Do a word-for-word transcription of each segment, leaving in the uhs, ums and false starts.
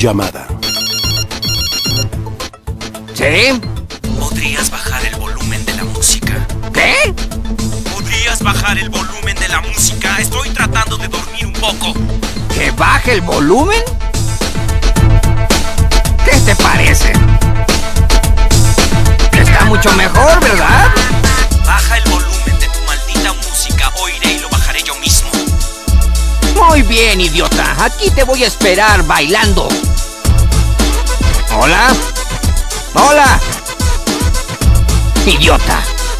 Llamada. ¿Sí? ¿Podrías bajar el volumen de la música? ¿Qué? ¿Podrías bajar el volumen de la música? Estoy tratando de dormir un poco. ¿Que baje el volumen? ¿Qué te parece? Está mucho mejor, ¿verdad? Baja el volumen de tu maldita música. Oiré y lo bajaré yo mismo. Muy bien, idiota. Aquí te voy a esperar bailando. ¿Hola? ¡Hola! ¡Idiota!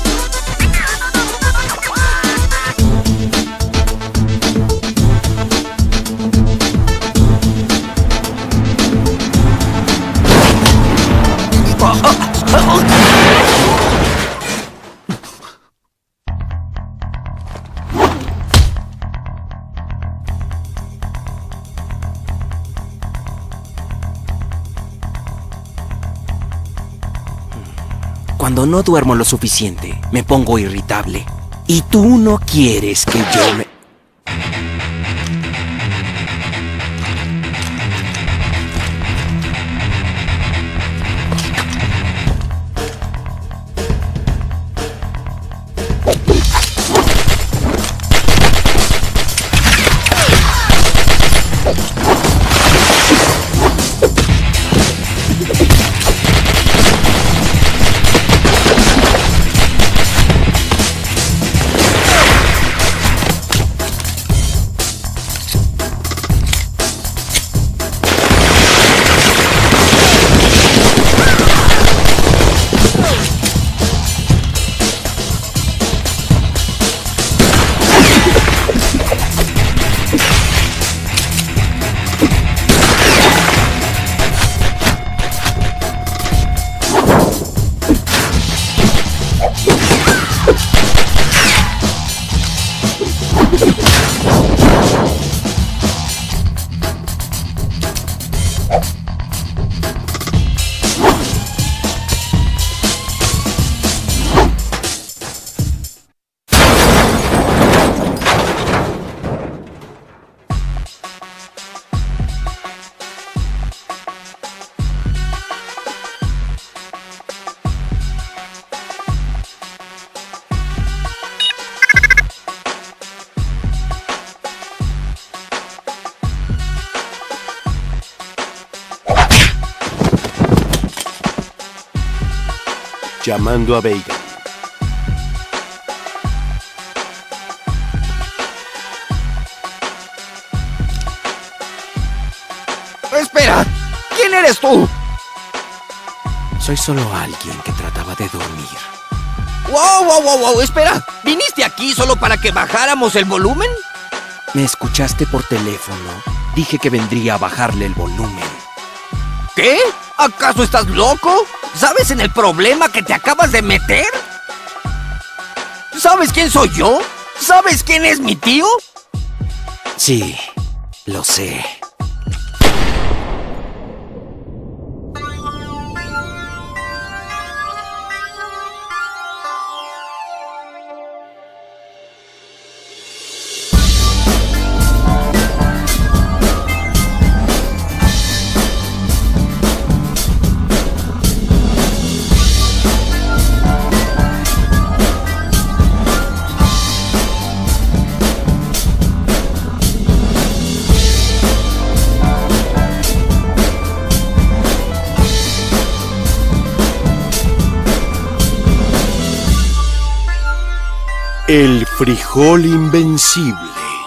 Cuando no duermo lo suficiente, me pongo irritable. Y tú no quieres que yo me... Llamando a Veiga. ¡Espera! ¿Quién eres tú? Soy solo alguien que trataba de dormir. ¡Wow, wow, wow, wow! ¡Espera! ¿Viniste aquí solo para que bajáramos el volumen? Me escuchaste por teléfono. Dije que vendría a bajarle el volumen. ¿Qué? ¿Acaso estás loco? ¿Sabes en el problema que te acabas de meter? ¿Sabes quién soy yo? ¿Sabes quién es mi tío? Sí, lo sé. El frijol invencible.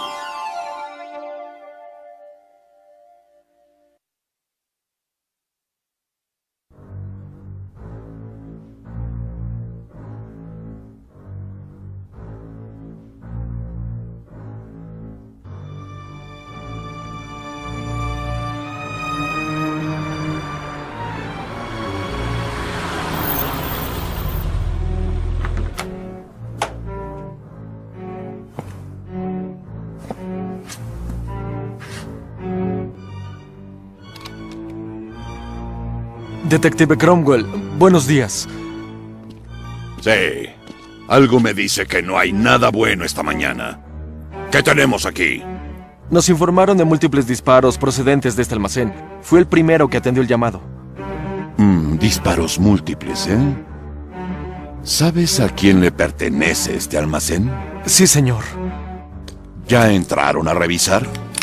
Detective Cromwell, buenos días. Sí, algo me dice que no hay nada bueno esta mañana. ¿Qué tenemos aquí? Nos informaron de múltiples disparos procedentes de este almacén. Fui el primero que atendió el llamado. Mm, disparos múltiples, ¿eh? ¿Sabes a quién le pertenece este almacén? Sí, señor. ¿Ya entraron a revisar?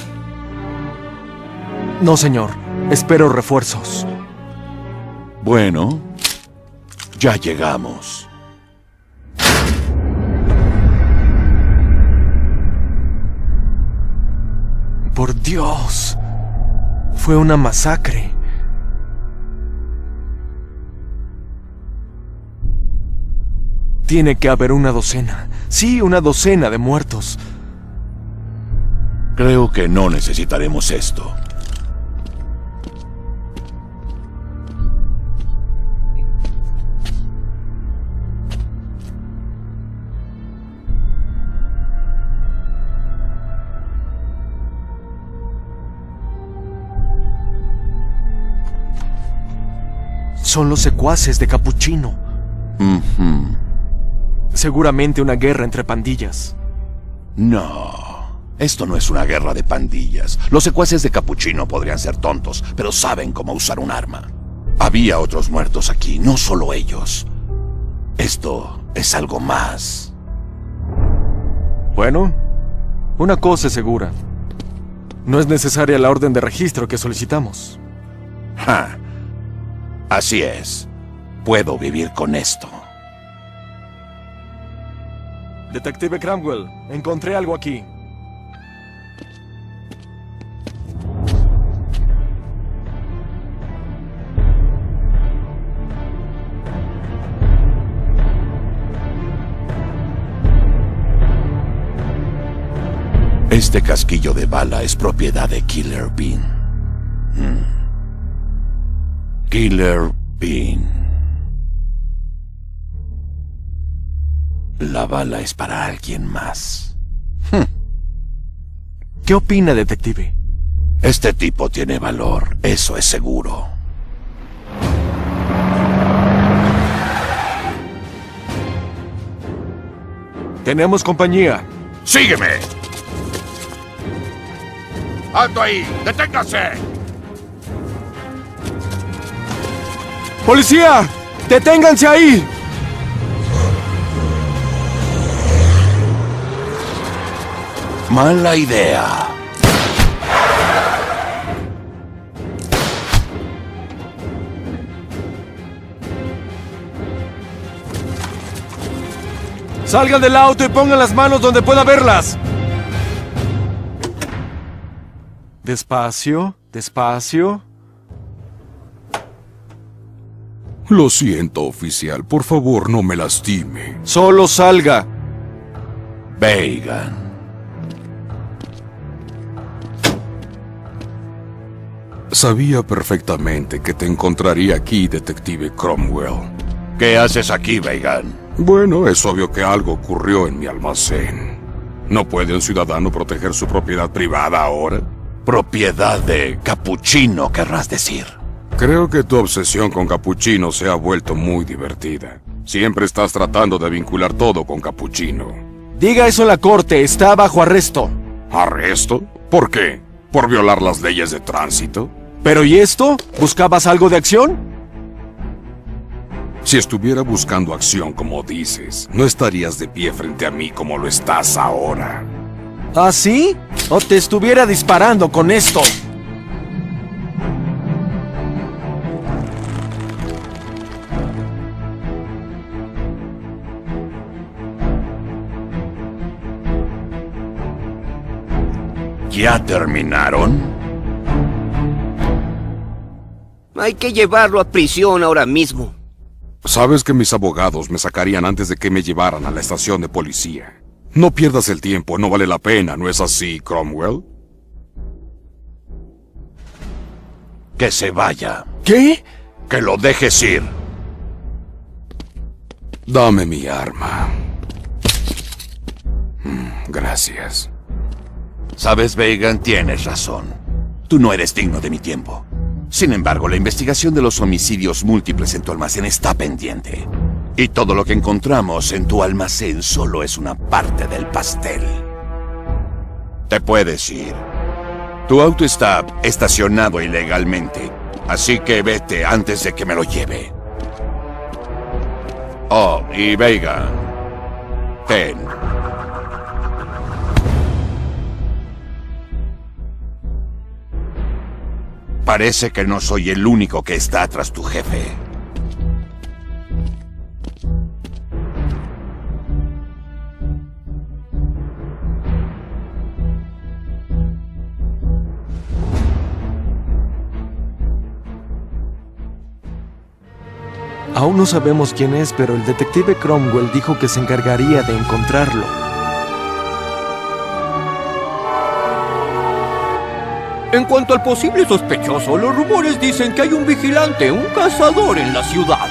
No, señor. Espero refuerzos. Bueno, ya llegamos. Por Dios. Fue una masacre. Tiene que haber una docena. Sí, una docena de muertos. Creo que no necesitaremos esto. Son los secuaces de Capuchino. Uh-huh. Seguramente una guerra entre pandillas. No, esto no es una guerra de pandillas. Los secuaces de Capuchino podrían ser tontos, pero saben cómo usar un arma. Había otros muertos aquí, no solo ellos. Esto es algo más. Bueno, una cosa es segura. No es necesaria la orden de registro que solicitamos. Ja. Así es. Puedo vivir con esto. Detective Cromwell, encontré algo aquí. Este casquillo de bala es propiedad de Killer Bean. Hmm. Killer Bean. La bala es para alguien más. Hmm. ¿Qué opina, detective? Este tipo tiene valor, eso es seguro. Tenemos compañía. ¡Sígueme! ¡Alto ahí! ¡Deténgase! ¡Policía! ¡Deténganse ahí! Mala idea. Salgan del auto y pongan las manos donde pueda verlas. Despacio, despacio. Lo siento, oficial. Por favor, no me lastime. Solo salga. Veigan. Sabía perfectamente que te encontraría aquí, detective Cromwell. ¿Qué haces aquí, Veigan? Bueno, es obvio que algo ocurrió en mi almacén. ¿No puede un ciudadano proteger su propiedad privada ahora? Propiedad de Capuchino, querrás decir. Creo que tu obsesión con Capuchino se ha vuelto muy divertida. Siempre estás tratando de vincular todo con Capuchino. Diga eso en la corte, está bajo arresto. ¿Arresto? ¿Por qué? ¿Por violar las leyes de tránsito? ¿Pero y esto? ¿Buscabas algo de acción? Si estuviera buscando acción como dices, no estarías de pie frente a mí como lo estás ahora. ¿Ah, sí? ¿O te estuviera disparando con esto? ¿Ya terminaron? Hay que llevarlo a prisión ahora mismo. Sabes que mis abogados me sacarían antes de que me llevaran a la estación de policía. No pierdas el tiempo, no vale la pena, ¿no es así, Cromwell? Que se vaya. ¿Qué? Que lo dejes ir. Dame mi arma. Gracias. Sabes, Veigan, tienes razón. Tú no eres digno de mi tiempo. Sin embargo, la investigación de los homicidios múltiples en tu almacén está pendiente. Y todo lo que encontramos en tu almacén solo es una parte del pastel. Te puedes ir. Tu auto está estacionado ilegalmente, así que vete antes de que me lo lleve. Oh, y Veiga, ten. Parece que no soy el único que está tras tu jefe. Aún no sabemos quién es, pero el detective Cromwell dijo que se encargaría de encontrarlo. En cuanto al posible sospechoso, los rumores dicen que hay un vigilante, un cazador en la ciudad.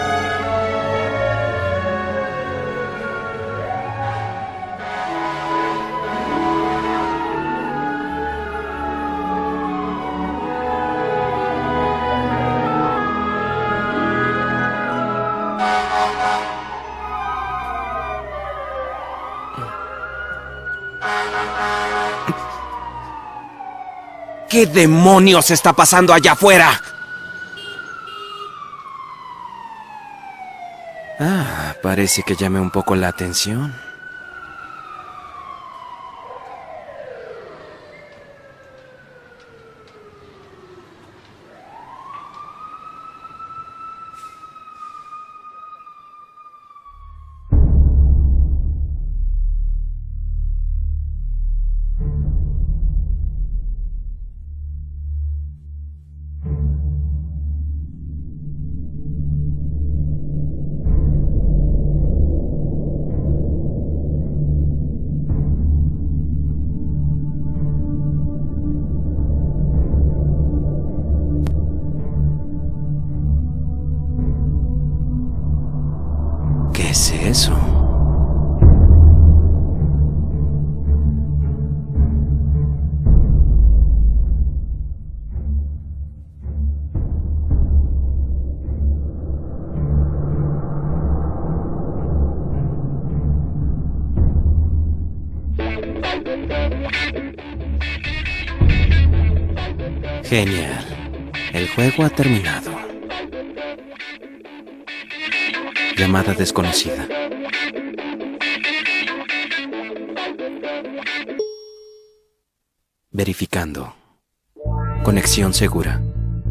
¿Qué demonios está pasando allá afuera? Ah, parece que llame un poco la atención. ¿Qué es eso? Genial. El juego ha terminado. Llamada desconocida. Verificando. Conexión segura.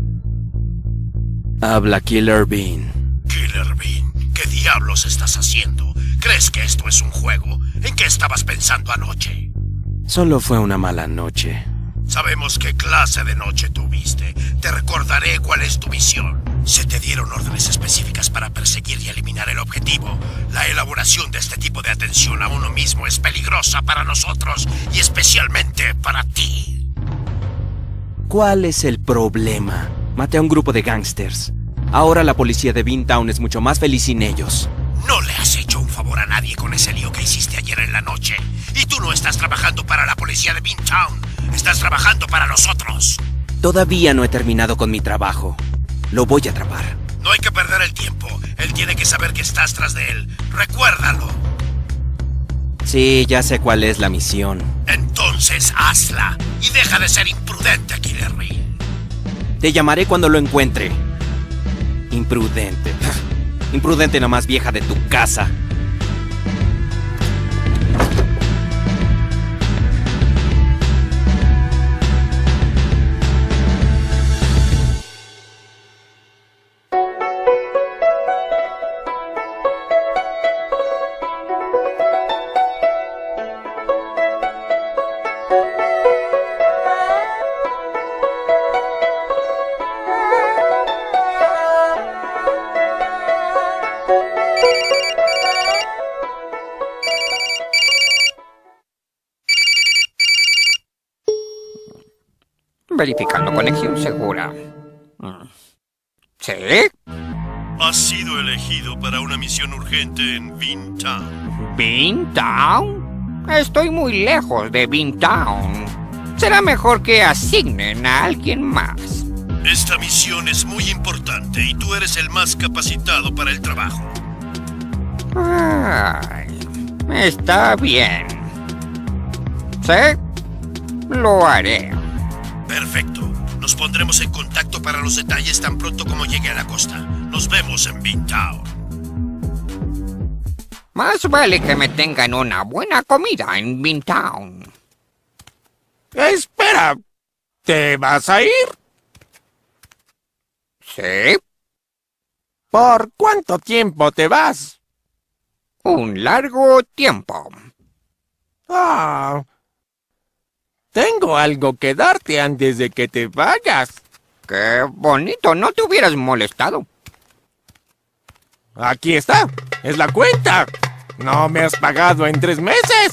Habla Killer Bean. Killer Bean, ¿qué diablos estás haciendo? ¿Crees que esto es un juego? ¿En qué estabas pensando anoche? Solo fue una mala noche. Sabemos qué clase de noche tuviste. Te recordaré cuál es tu misión. Se te dieron órdenes específicas para perseguir y eliminar el objetivo. La elaboración de este tipo de atención a uno mismo es peligrosa para nosotros y especialmente para ti. ¿Cuál es el problema? Maté a un grupo de gángsters. Ahora la policía de Beantown es mucho más feliz sin ellos. No le has hecho un favor a nadie con ese lío que hiciste ayer en la noche. Y tú no estás trabajando para la policía de Beantown. Estás trabajando para nosotros. Todavía no he terminado con mi trabajo. Lo voy a atrapar. No hay que perder el tiempo. Él tiene que saber que estás tras de él. Recuérdalo. Sí, ya sé cuál es la misión. Entonces hazla. Y deja de ser imprudente, Killer Bean. Te llamaré cuando lo encuentre. Imprudente. Imprudente nomás vieja de tu casa. Verificando conexión segura. ¿Sí? Has sido elegido para una misión urgente en Beantown. ¿Beantown? Estoy muy lejos de Beantown. Será mejor que asignen a alguien más. Esta misión es muy importante y tú eres el más capacitado para el trabajo. Ay, está bien. ¿Sí? Lo haré. Perfecto. Nos pondremos en contacto para los detalles tan pronto como llegue a la costa. Nos vemos en Beantown. Más vale que me tengan una buena comida en Beantown. Espera, ¿te vas a ir? Sí. ¿Por cuánto tiempo te vas? Un largo tiempo. Ah, tengo algo que darte antes de que te vayas. Qué bonito, no te hubieras molestado. Aquí está, es la cuenta. No me has pagado en tres meses.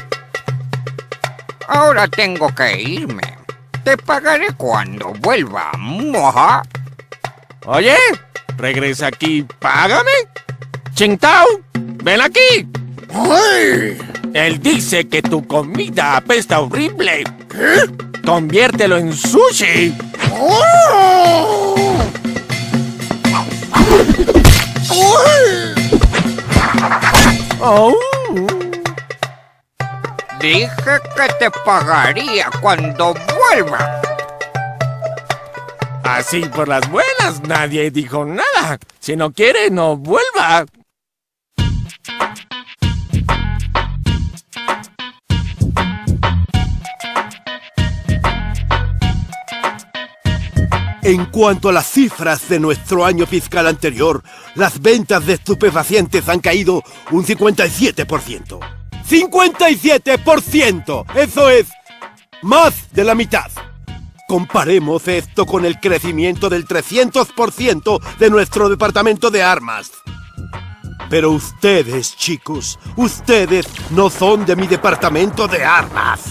Ahora tengo que irme. Te pagaré cuando vuelva. Moja. Oye, regresa aquí, págame. Chingtao, ven aquí. ¡Ay! Él dice que tu comida apesta horrible. ¿Qué? Conviértelo en sushi. ¡Oh! Oh. Dije que te pagaría cuando vuelva. Así por las buenas, nadie dijo nada. Si no quiere, no vuelva. En cuanto a las cifras de nuestro año fiscal anterior, las ventas de estupefacientes han caído un cincuenta y siete por ciento. ¡cincuenta y siete por ciento! ¡Eso es más de la mitad! Comparemos esto con el crecimiento del trescientos por ciento de nuestro departamento de armas. Pero ustedes, chicos, ustedes no son de mi departamento de armas.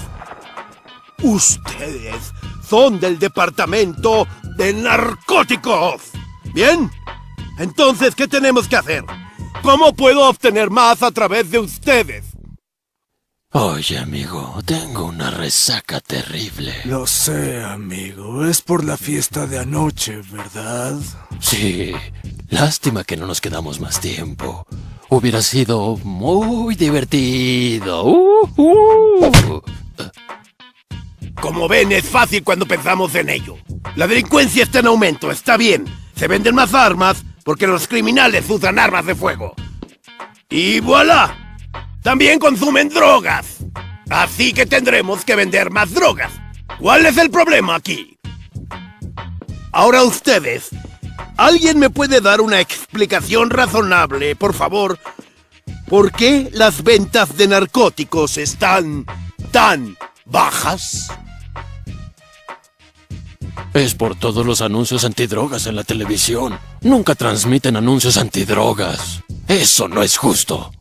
Ustedes son del departamento de narcóticos. ¿Bien? Entonces, ¿qué tenemos que hacer? ¿Cómo puedo obtener más a través de ustedes? Oye, amigo, tengo una resaca terrible. Lo sé, amigo. Es por la fiesta de anoche, ¿verdad? Sí. Lástima que no nos quedamos más tiempo. Hubiera sido muy divertido. Uh, uh. Como ven, es fácil cuando pensamos en ello. La delincuencia está en aumento, está bien. Se venden más armas porque los criminales usan armas de fuego. Y voilà. También consumen drogas. Así que tendremos que vender más drogas. ¿Cuál es el problema aquí? Ahora ustedes, ¿alguien me puede dar una explicación razonable, por favor? ¿Por qué las ventas de narcóticos están tan bajas? Es por todos los anuncios antidrogas en la televisión. Nunca transmiten anuncios antidrogas. Eso no es justo.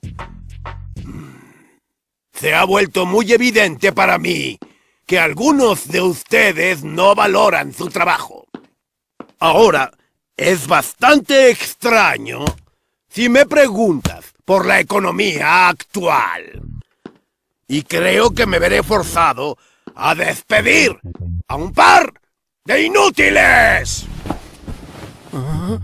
Se ha vuelto muy evidente para mí que algunos de ustedes no valoran su trabajo. Ahora, es bastante extraño si me preguntas por la economía actual. Y creo que me veré forzado a despedir a un par de inútiles. ¿Ah?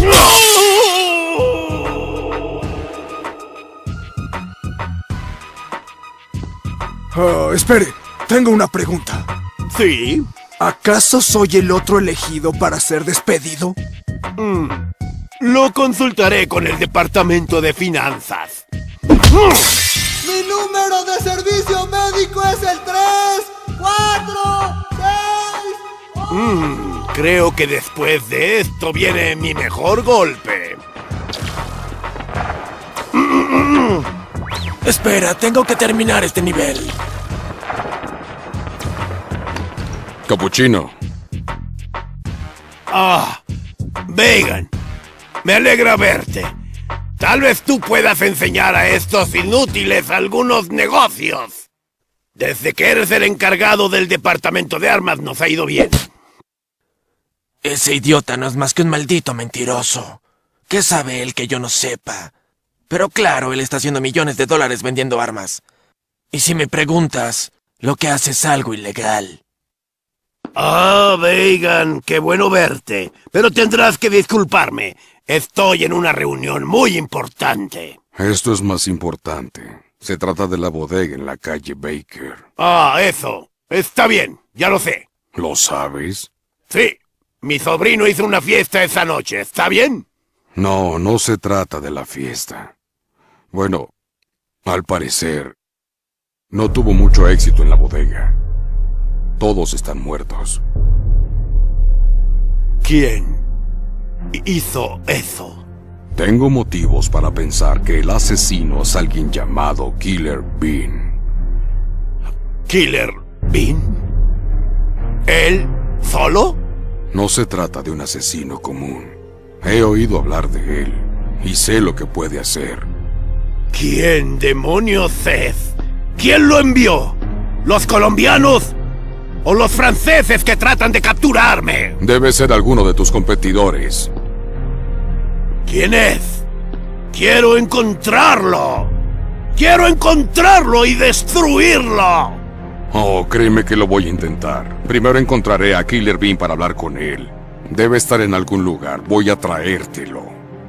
Oh, espere, tengo una pregunta. ¿Sí? ¿Acaso soy el otro elegido para ser despedido? Mm, lo consultaré con el departamento de finanzas. Mi número de servicio médico es el tres, cuatro, seis... Mm, creo que después de esto viene mi mejor golpe. Espera, tengo que terminar este nivel. Capuchino. Ah, Veigan, me alegra verte. Tal vez tú puedas enseñar a estos inútiles algunos negocios. Desde que eres el encargado del departamento de armas nos ha ido bien. Ese idiota no es más que un maldito mentiroso. ¿Qué sabe él que yo no sepa? Pero claro, él está haciendo millones de dólares vendiendo armas. Y si me preguntas, lo que hace es algo ilegal. Ah, Veigan, qué bueno verte. Pero tendrás que disculparme. Estoy en una reunión muy importante. Esto es más importante. Se trata de la bodega en la calle Baker. Ah, eso. Está bien, ya lo sé. ¿Lo sabes? Sí. Mi sobrino hizo una fiesta esa noche. ¿Está bien? No, no se trata de la fiesta. Bueno, al parecer, no tuvo mucho éxito en la bodega. Todos están muertos. ¿Quién hizo eso? Tengo motivos para pensar que el asesino es alguien llamado Killer Bean. ¿Killer Bean? ¿Él solo? No se trata de un asesino común. He oído hablar de él y sé lo que puede hacer. ¿Quién demonios es? ¿Quién lo envió? ¿Los colombianos? ¿O los franceses que tratan de capturarme? Debe ser alguno de tus competidores. ¿Quién es? ¡Quiero encontrarlo! ¡Quiero encontrarlo y destruirlo! Oh, créeme que lo voy a intentar. Primero encontraré a Killer Bean para hablar con él. Debe estar en algún lugar. Voy a traértelo.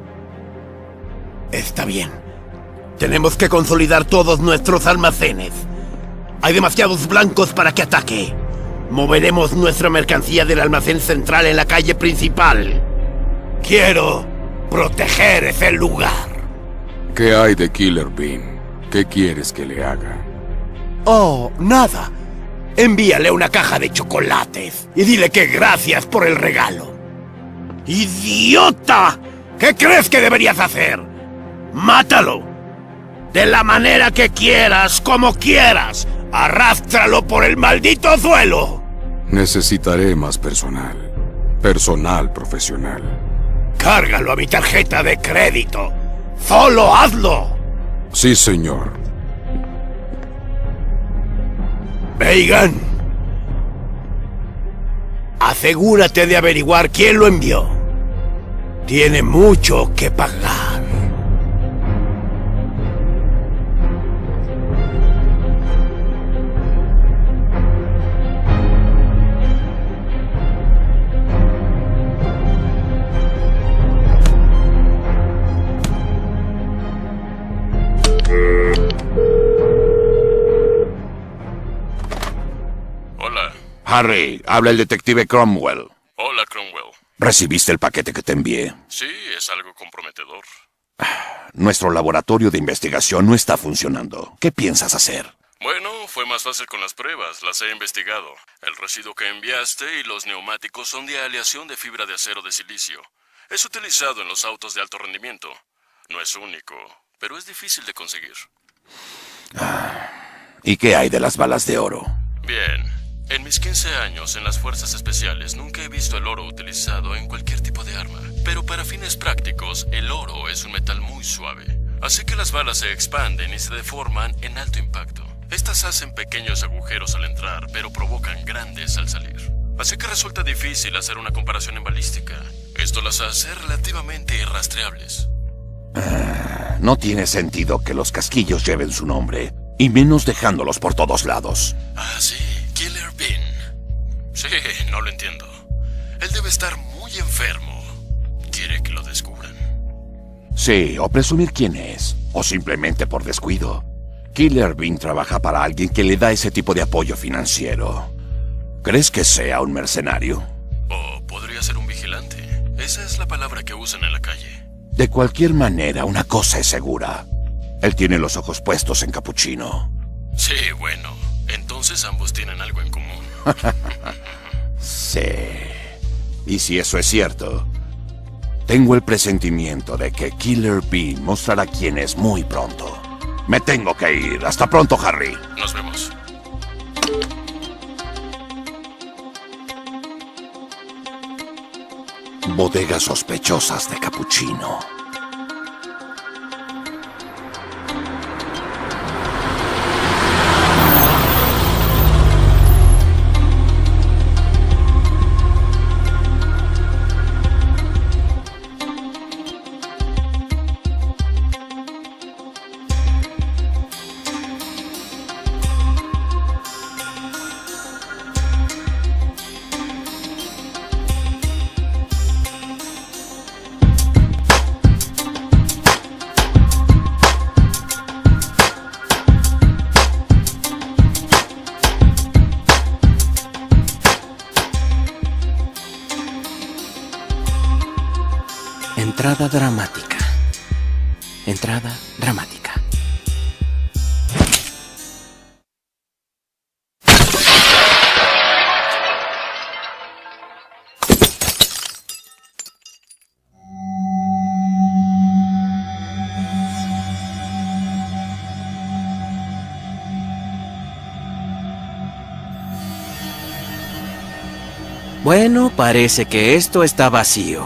Está bien. Tenemos que consolidar todos nuestros almacenes. Hay demasiados blancos para que ataque. Moveremos nuestra mercancía del almacén central en la calle principal. Quiero proteger ese lugar. ¿Qué hay de Killer Bean? ¿Qué quieres que le haga? Oh, nada. Envíale una caja de chocolates y dile que gracias por el regalo. ¡Idiota! ¿Qué crees que deberías hacer? ¡Mátalo! De la manera que quieras, como quieras. ¡Arrástralo por el maldito suelo! Necesitaré más personal. Personal profesional. Cárgalo a mi tarjeta de crédito. ¡Solo hazlo! Sí, señor. Megan, asegúrate de averiguar quién lo envió. Tiene mucho que pagar. Harry, habla el detective Cromwell. Hola, Cromwell. ¿Recibiste el paquete que te envié? Sí, es algo comprometedor. Nuestro laboratorio de investigación no está funcionando. ¿Qué piensas hacer? Bueno, fue más fácil con las pruebas. Las he investigado. El residuo que enviaste y los neumáticos son de aleación de fibra de acero de silicio. Es utilizado en los autos de alto rendimiento. No es único, pero es difícil de conseguir. ¿Y qué hay de las balas de oro? Bien. En mis quince años en las fuerzas especiales nunca he visto el oro utilizado en cualquier tipo de arma. Pero para fines prácticos, el oro es un metal muy suave. Así que las balas se expanden y se deforman en alto impacto. Estas hacen pequeños agujeros al entrar, pero provocan grandes al salir. Así que resulta difícil hacer una comparación en balística. Esto las hace relativamente irrastreables. Ah, no tiene sentido que los casquillos lleven su nombre, y menos dejándolos por todos lados. Ah, sí. Killer Bean. Sí, no lo entiendo. Él debe estar muy enfermo. Quiere que lo descubran. Sí, o presumir quién es, o simplemente por descuido. Killer Bean trabaja para alguien que le da ese tipo de apoyo financiero. ¿Crees que sea un mercenario? O podría ser un vigilante. Esa es la palabra que usan en la calle. De cualquier manera, una cosa es segura. Él tiene los ojos puestos en Capuchino. Sí, bueno. Entonces ambos tienen algo en común. Sí. Y si eso es cierto, tengo el presentimiento de que Killer Bean mostrará quién es muy pronto. Me tengo que ir. Hasta pronto, Harry. Nos vemos. Bodegas sospechosas de Capuchino. dramática. Entrada dramática. Bueno, parece que esto está vacío.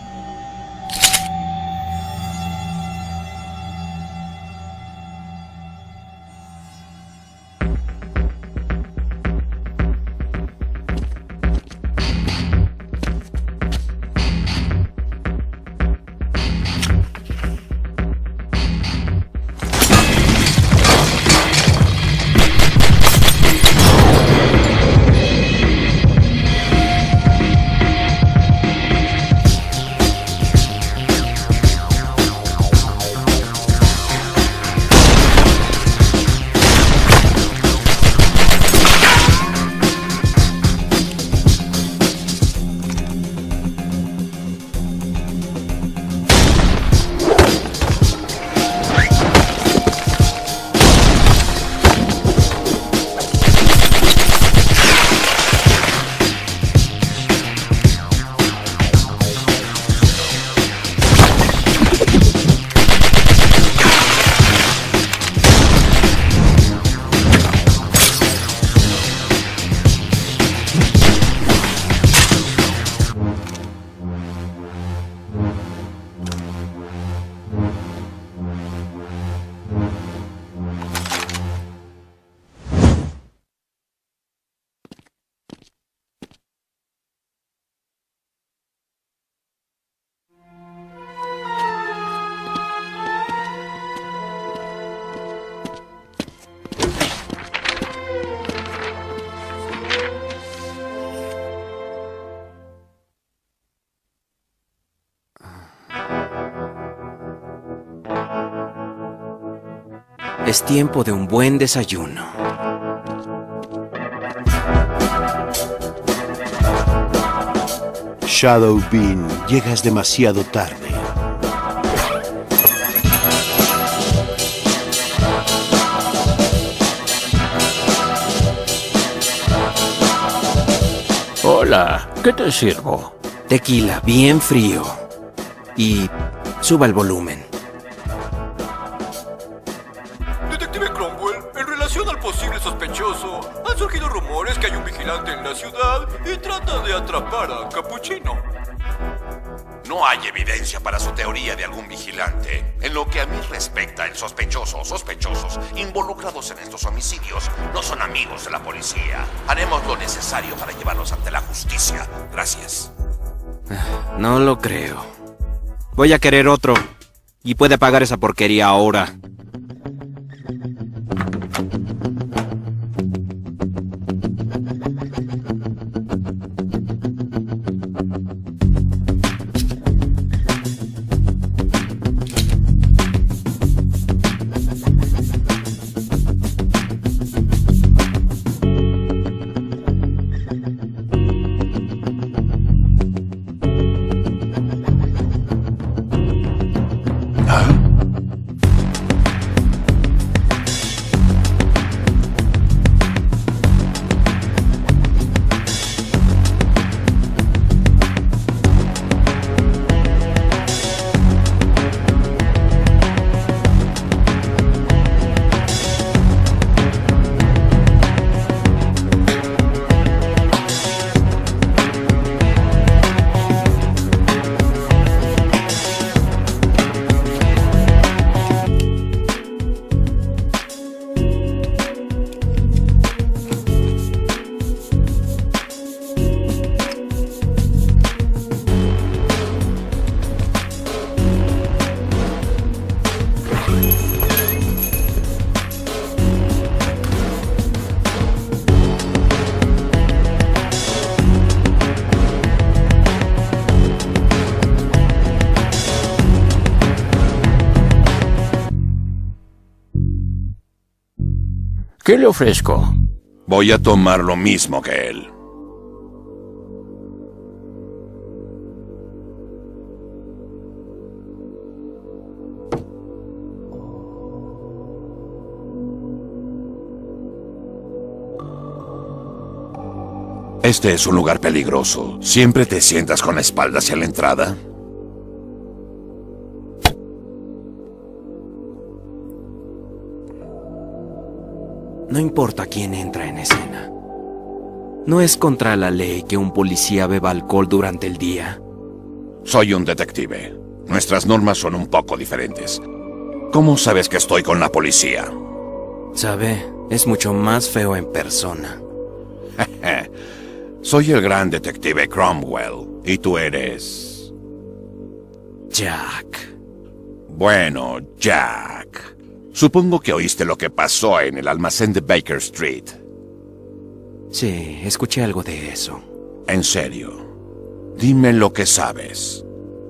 Es tiempo de un buen desayuno. Shadow Bean, llegas demasiado tarde. Hola, ¿qué te sirvo? Tequila bien frío. Y suba el volumen. Detective Cromwell, en relación al posible sospechoso, han surgido rumores que hay un vigilante en la ciudad y trata de atrapar a Capuchino. No hay evidencia para su teoría de algún vigilante. En lo que a mí respecta, el sospechoso o sospechosos involucrados en estos homicidios no son amigos de la policía. Haremos lo necesario para llevarlos ante la justicia. Gracias. No lo creo. Voy a querer otro. Y puede pagar esa porquería ahora. ¿Qué le ofrezco? Voy a tomar lo mismo que él. Este es un lugar peligroso. ¿Siempre te sientas con la espalda hacia la entrada? No importa quién entra en escena. No es contra la ley que un policía beba alcohol durante el día. Soy un detective. Nuestras normas son un poco diferentes. ¿Cómo sabes que estoy con la policía? Sabe, es mucho más feo en persona. Soy el gran detective Cromwell. ¿Y tú eres? Jack. Bueno, Jack. Supongo que oíste lo que pasó en el almacén de Baker Street. Sí, escuché algo de eso. En serio. Dime lo que sabes.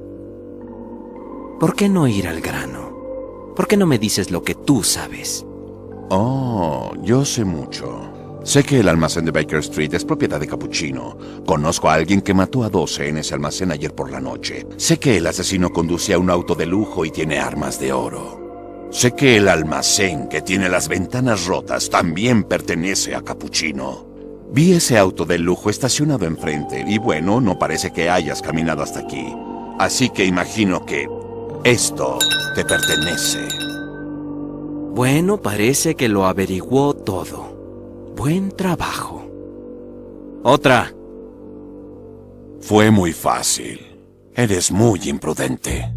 ¿Por qué no ir al grano? ¿Por qué no me dices lo que tú sabes? Oh, yo sé mucho. Sé que el almacén de Baker Street es propiedad de Cappuccino. Conozco a alguien que mató a doce en ese almacén ayer por la noche. Sé que el asesino conducía un auto de lujo y tiene armas de oro. Sé que el almacén que tiene las ventanas rotas también pertenece a Cappuccino. Vi ese auto de lujo estacionado enfrente y bueno, no parece que hayas caminado hasta aquí. Así que imagino que esto te pertenece. Bueno, parece que lo averiguó todo. Buen trabajo. Otra. Fue muy fácil. Eres muy imprudente.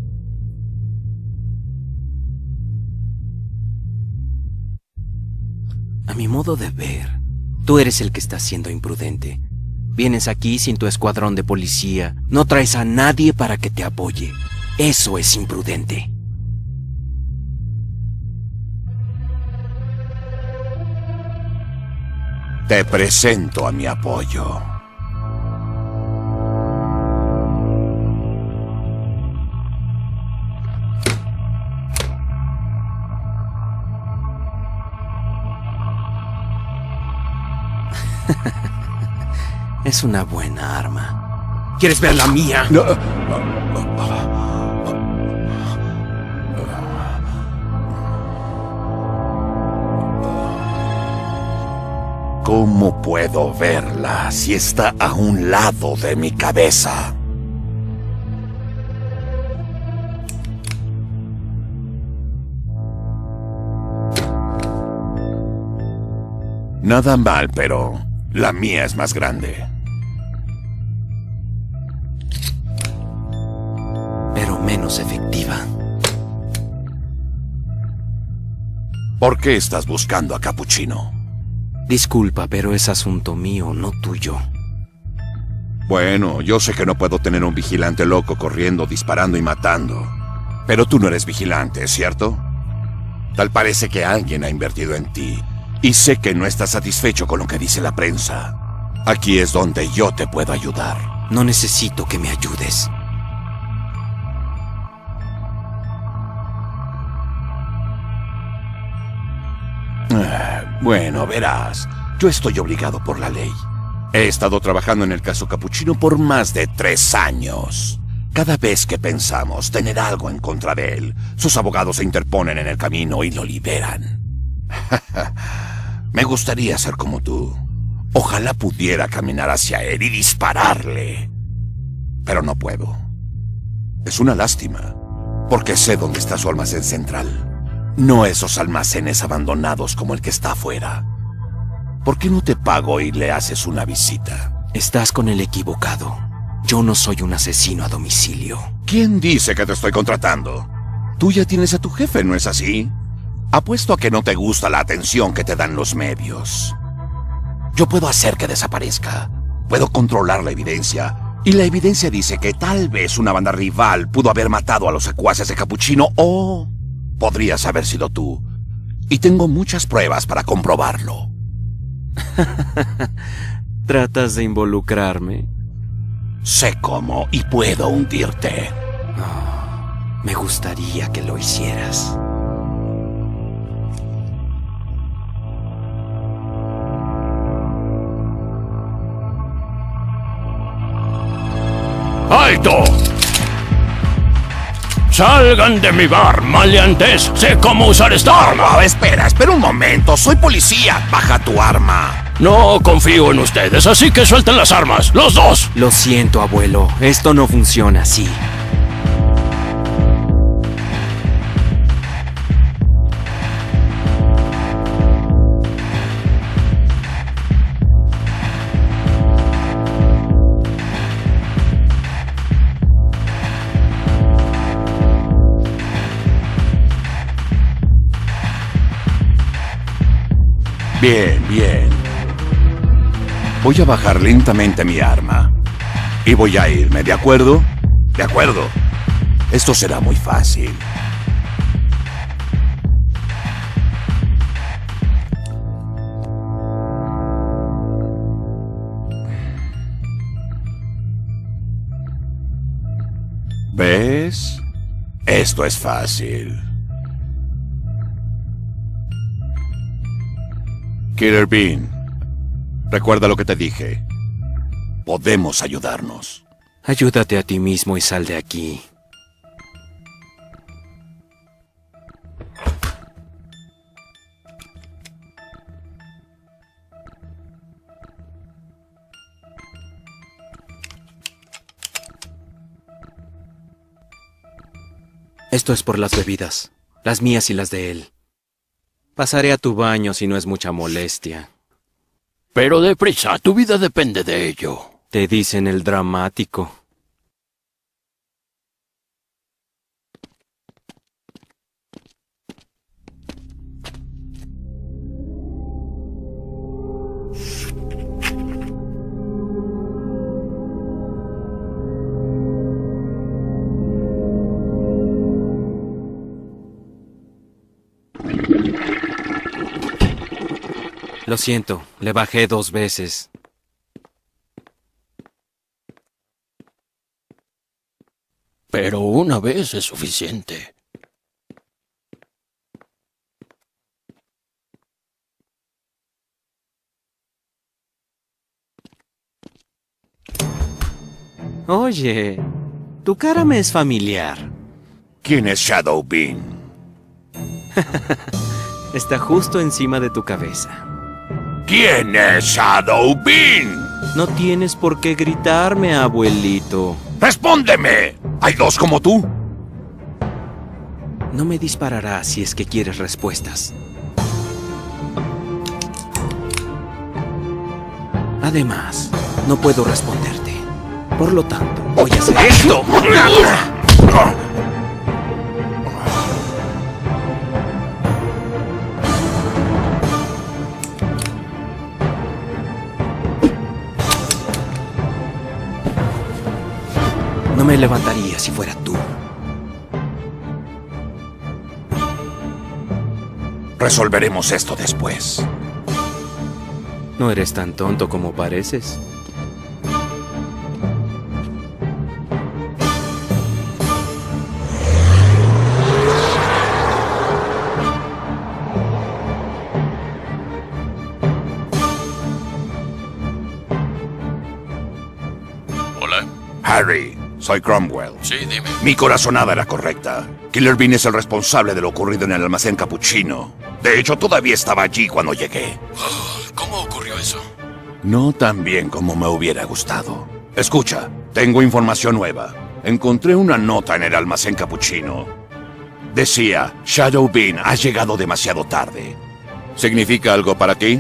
A mi modo de ver, tú eres el que está siendo imprudente. Vienes aquí sin tu escuadrón de policía, no traes a nadie para que te apoye. Eso es imprudente. Te presento a mi apoyo. Es una buena arma. ¿Quieres ver la mía? No. ¿Cómo puedo verla si está a un lado de mi cabeza? Nada mal, pero la mía es más grande. Pero menos efectiva. ¿Por qué estás buscando a Cappuccino? Disculpa, pero es asunto mío, no tuyo. Bueno, yo sé que no puedo tener un vigilante loco corriendo, disparando y matando. Pero tú no eres vigilante, ¿cierto? Tal parece que alguien ha invertido en ti. Y sé que no estás satisfecho con lo que dice la prensa. Aquí es donde yo te puedo ayudar. No necesito que me ayudes. Bueno, verás, yo estoy obligado por la ley. He estado trabajando en el caso Cappuccino por más de tres años. Cada vez que pensamos tener algo en contra de él, sus abogados se interponen en el camino y lo liberan. Me gustaría ser como tú. Ojalá pudiera caminar hacia él y dispararle. Pero no puedo. Es una lástima, porque sé dónde está su almacén central. No esos almacenes abandonados como el que está afuera. ¿Por qué no te pago y le haces una visita? Estás con el equivocado. Yo no soy un asesino a domicilio. ¿Quién dice que te estoy contratando? Tú ya tienes a tu jefe, ¿no es así? Apuesto a que no te gusta la atención que te dan los medios. Yo puedo hacer que desaparezca. Puedo controlar la evidencia. Y la evidencia dice que tal vez una banda rival pudo haber matado a los secuaces de Cappuccino o... podrías haber sido tú. Y tengo muchas pruebas para comprobarlo. ¿Tratas de involucrarme? Sé cómo y puedo hundirte. Oh, me gustaría que lo hicieras. ¡Alto! ¡Salgan de mi bar, maleantes! ¡Sé cómo usar esta arma! Oh, espera, espera un momento. Soy policía. Baja tu arma. No confío en ustedes, así que suelten las armas, los dos. Lo siento, abuelo. Esto no funciona así. Bien, bien. Voy a bajar lentamente mi arma. Y voy a irme, ¿de acuerdo? De acuerdo. Esto será muy fácil. ¿Ves? Esto es fácil. Killer Bean, recuerda lo que te dije. Podemos ayudarnos. Ayúdate a ti mismo y sal de aquí. Esto es por las bebidas, las mías y las de él. Pasaré a tu baño si no es mucha molestia. Pero deprisa, tu vida depende de ello. Te dicen el dramático. Lo siento, le bajé dos veces. Pero una vez es suficiente. Oye, tu cara me es familiar. ¿Quién es Shadow Bean? Está justo encima de tu cabeza. ¿Quién es Shadow Bean? No tienes por qué gritarme, abuelito. ¡Respóndeme! ¿Hay dos como tú? No me dispararás si es que quieres respuestas. Además, no puedo responderte. Por lo tanto, voy a hacer esto. No me levantaría si fuera tú. Resolveremos esto después. No eres tan tonto como pareces. Hola. Harry, soy Cromwell. Sí, dime. Mi corazonada era correcta. Killer Bean es el responsable de lo ocurrido en el almacén capuchino. De hecho, todavía estaba allí cuando llegué. Oh, ¿cómo ocurrió eso? No tan bien como me hubiera gustado. Escucha, tengo información nueva. Encontré una nota en el almacén capuchino. Decía, Shadow Bean ha llegado demasiado tarde. ¿Significa algo para ti?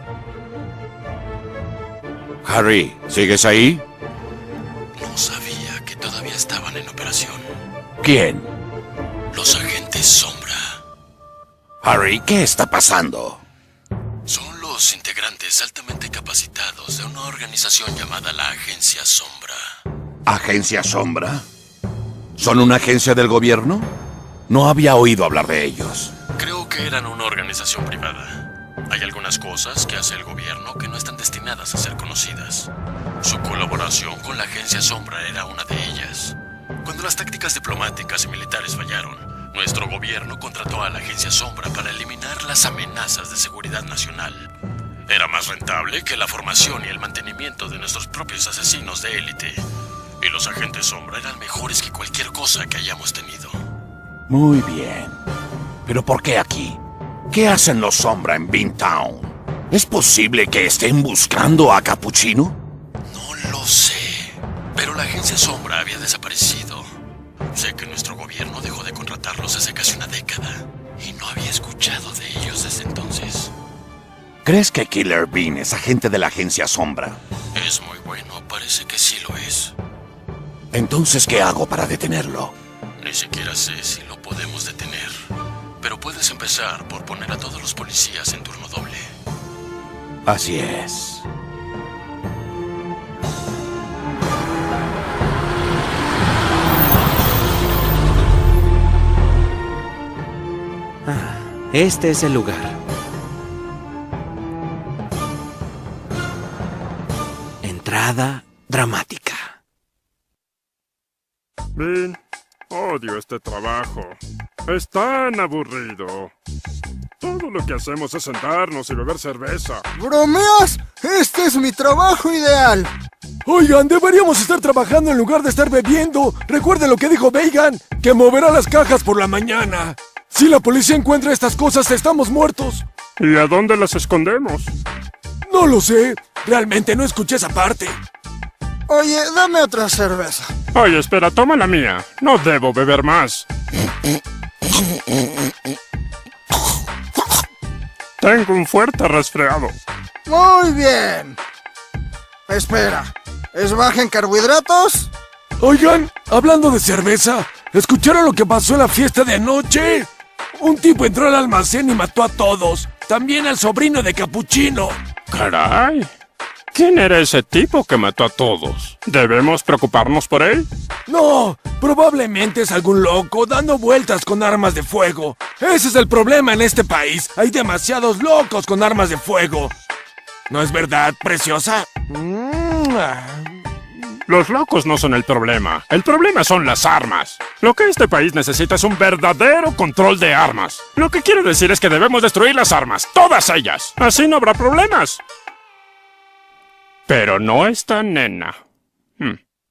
Harry, ¿sigues ahí? No sabía que todavía estaban en operación. ¿Quién? Los agentes Sombra. Harry, ¿qué está pasando? Son los integrantes altamente capacitados de una organización llamada la Agencia Sombra. ¿Agencia Sombra? ¿Son una agencia del gobierno? No había oído hablar de ellos. Creo que eran una organización privada. Hay algunas cosas que hace el gobierno que no están destinadas a ser conocidas. Su colaboración con la Agencia Sombra era una de ellas. Cuando las tácticas diplomáticas y militares fallaron, nuestro gobierno contrató a la Agencia Sombra para eliminar las amenazas de seguridad nacional. Era más rentable que la formación y el mantenimiento de nuestros propios asesinos de élite. Y los agentes Sombra eran mejores que cualquier cosa que hayamos tenido. Muy bien. ¿Pero por qué aquí? ¿Qué hacen los Sombra en Beantown? ¿Es posible que estén buscando a Capuchino? No lo sé, pero la agencia Sombra había desaparecido. Sé que nuestro gobierno dejó de contratarlos hace casi una década y no había escuchado de ellos desde entonces. ¿Crees que Killer Bean es agente de la agencia Sombra? Es muy bueno, parece que sí lo es. Entonces, ¿qué hago para detenerlo? Ni siquiera sé si lo podemos detener, pero puedes empezar por poner a todos los policías en turno doble. Así es. Ah, este es el lugar. Entrada dramática. Bean, odio este trabajo. Es tan aburrido. Todo lo que hacemos es sentarnos y beber cerveza. ¿Bromeas? Este es mi trabajo ideal. Oigan, deberíamos estar trabajando en lugar de estar bebiendo. Recuerden lo que dijo Veigan, que moverá las cajas por la mañana. Si la policía encuentra estas cosas, estamos muertos. ¿Y a dónde las escondemos? No lo sé. Realmente no escuché esa parte. Oye, dame otra cerveza. Oye, espera, toma la mía. No debo beber más. Tengo un fuerte resfriado. Muy bien. Espera, ¿es baja en carbohidratos? Oigan, hablando de cerveza, ¿escucharon lo que pasó en la fiesta de anoche? Un tipo entró al almacén y mató a todos. También al sobrino de Capuchino. Caray. ¿Quién era ese tipo que mató a todos? ¿Debemos preocuparnos por él? No, probablemente es algún loco dando vueltas con armas de fuego. Ese es el problema en este país. Hay demasiados locos con armas de fuego. ¿No es verdad, preciosa? Los locos no son el problema. El problema son las armas. Lo que este país necesita es un verdadero control de armas. Lo que quiero decir es que debemos destruir las armas, todas ellas. Así no habrá problemas. Pero no esta nena. Hmm.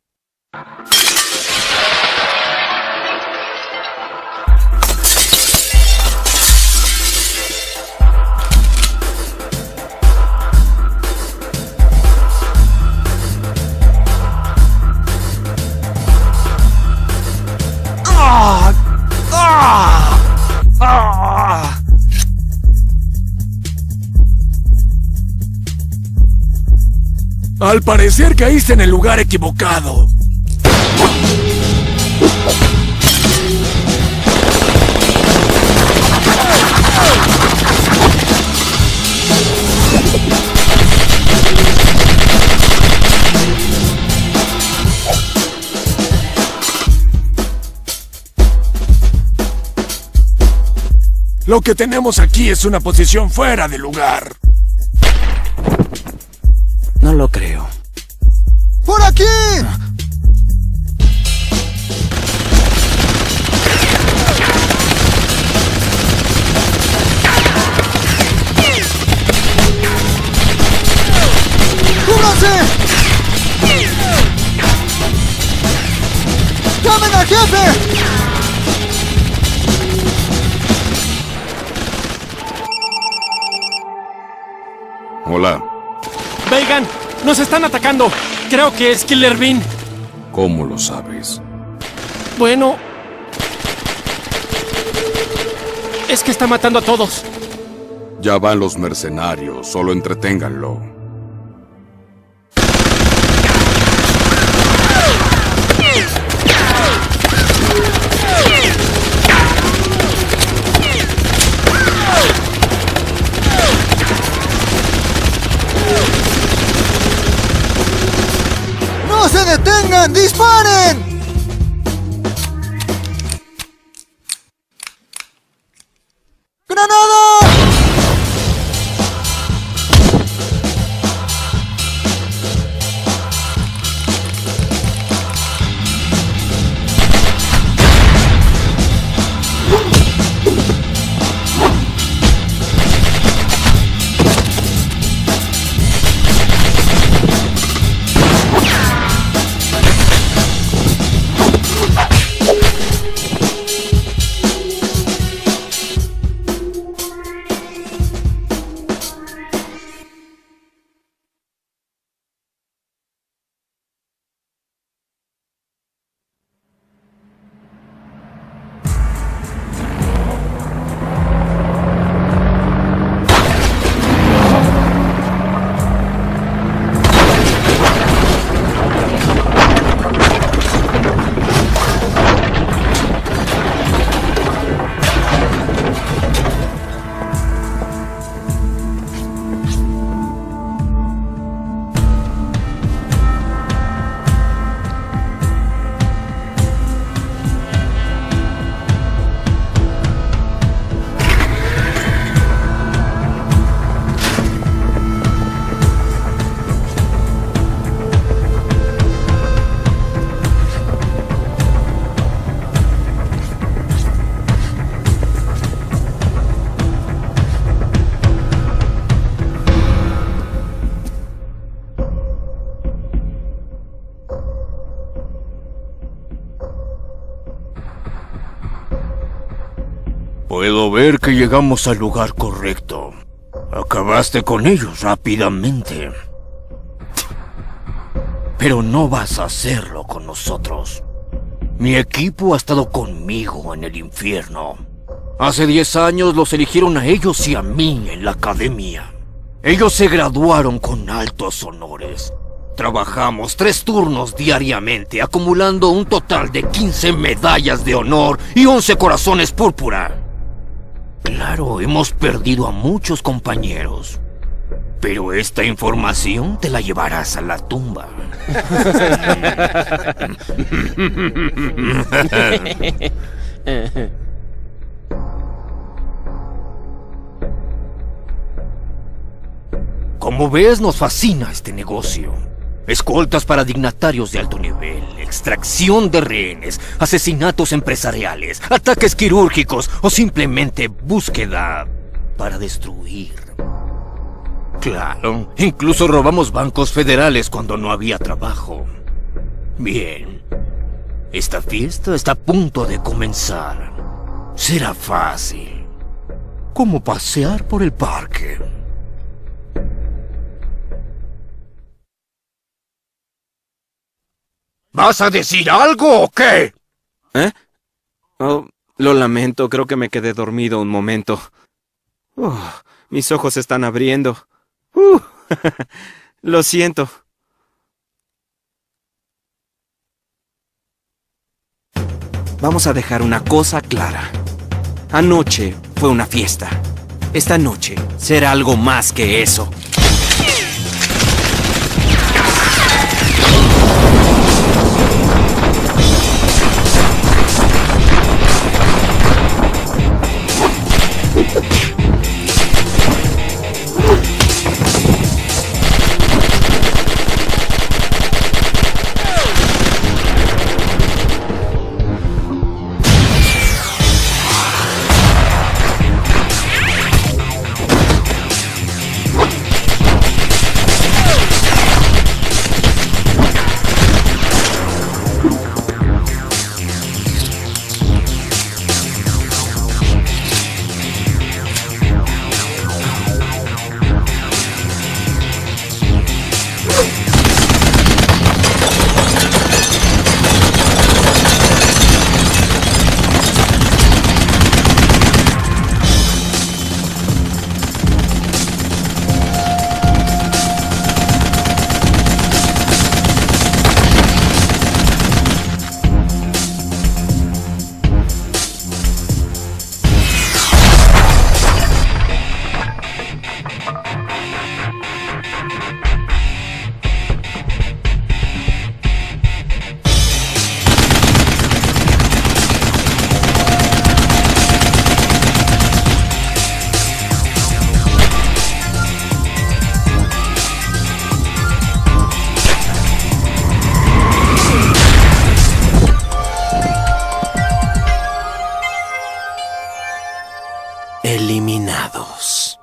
¡Ah! ¡Ah! ¡Ah! Al parecer caíste en el lugar equivocado. Lo que tenemos aquí es una posición fuera de lugar. No lo creo. ¡Por aquí! ¡Cúbranse! ¡Llamen al jefe! Hola. Veigan, nos están atacando. Creo que es Killer Bean. ¿Cómo lo sabes? Bueno, es que está matando a todos. Ya van los mercenarios, solo entreténganlo. ¡No se detengan! ¡Disparen! ¡Granada! Puedo ver que llegamos al lugar correcto. Acabaste con ellos rápidamente. Pero no vas a hacerlo con nosotros. Mi equipo ha estado conmigo en el infierno. Hace diez años los eligieron a ellos y a mí en la academia. Ellos se graduaron con altos honores. Trabajamos tres turnos diariamente, acumulando un total de quince medallas de honor y once corazones púrpura. Claro, hemos perdido a muchos compañeros. Pero esta información te la llevarás a la tumba. Como ves, nos fascina este negocio. Escoltas para dignatarios de alto nivel, extracción de rehenes, asesinatos empresariales, ataques quirúrgicos o simplemente búsqueda para destruir. Claro, incluso robamos bancos federales cuando no había trabajo. Bien, esta fiesta está a punto de comenzar. Será fácil, como pasear por el parque. ¿Vas a decir algo o qué? ¿Eh? Oh, lo lamento, creo que me quedé dormido un momento. Uh, mis ojos se están abriendo. Uh, lo siento. Vamos a dejar una cosa clara. Anoche fue una fiesta. Esta noche será algo más que eso. Eliminados.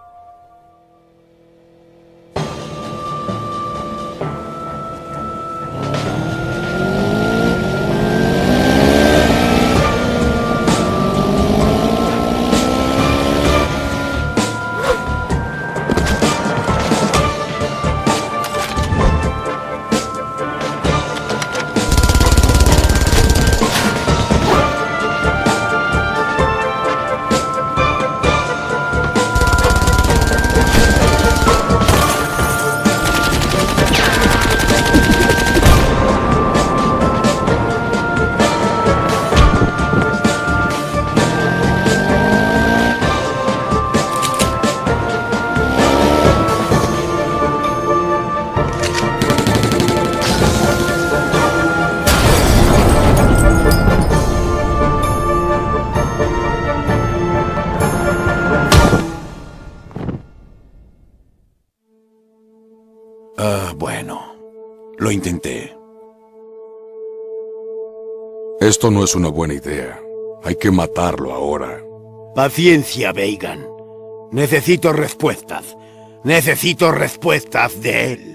Ah, bueno. Lo intenté. Esto no es una buena idea. Hay que matarlo ahora. Paciencia, Veigan. Necesito respuestas. Necesito respuestas de él.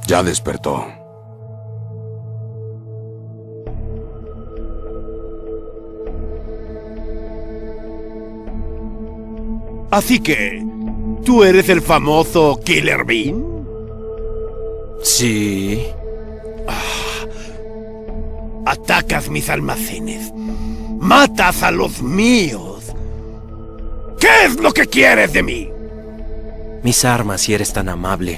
Ya despertó. Así que, ¿tú eres el famoso Killer Bean? Sí. Ah, atacas mis almacenes. Matas a los míos. ¿Qué es lo que quieres de mí? Mis armas, si eres tan amable.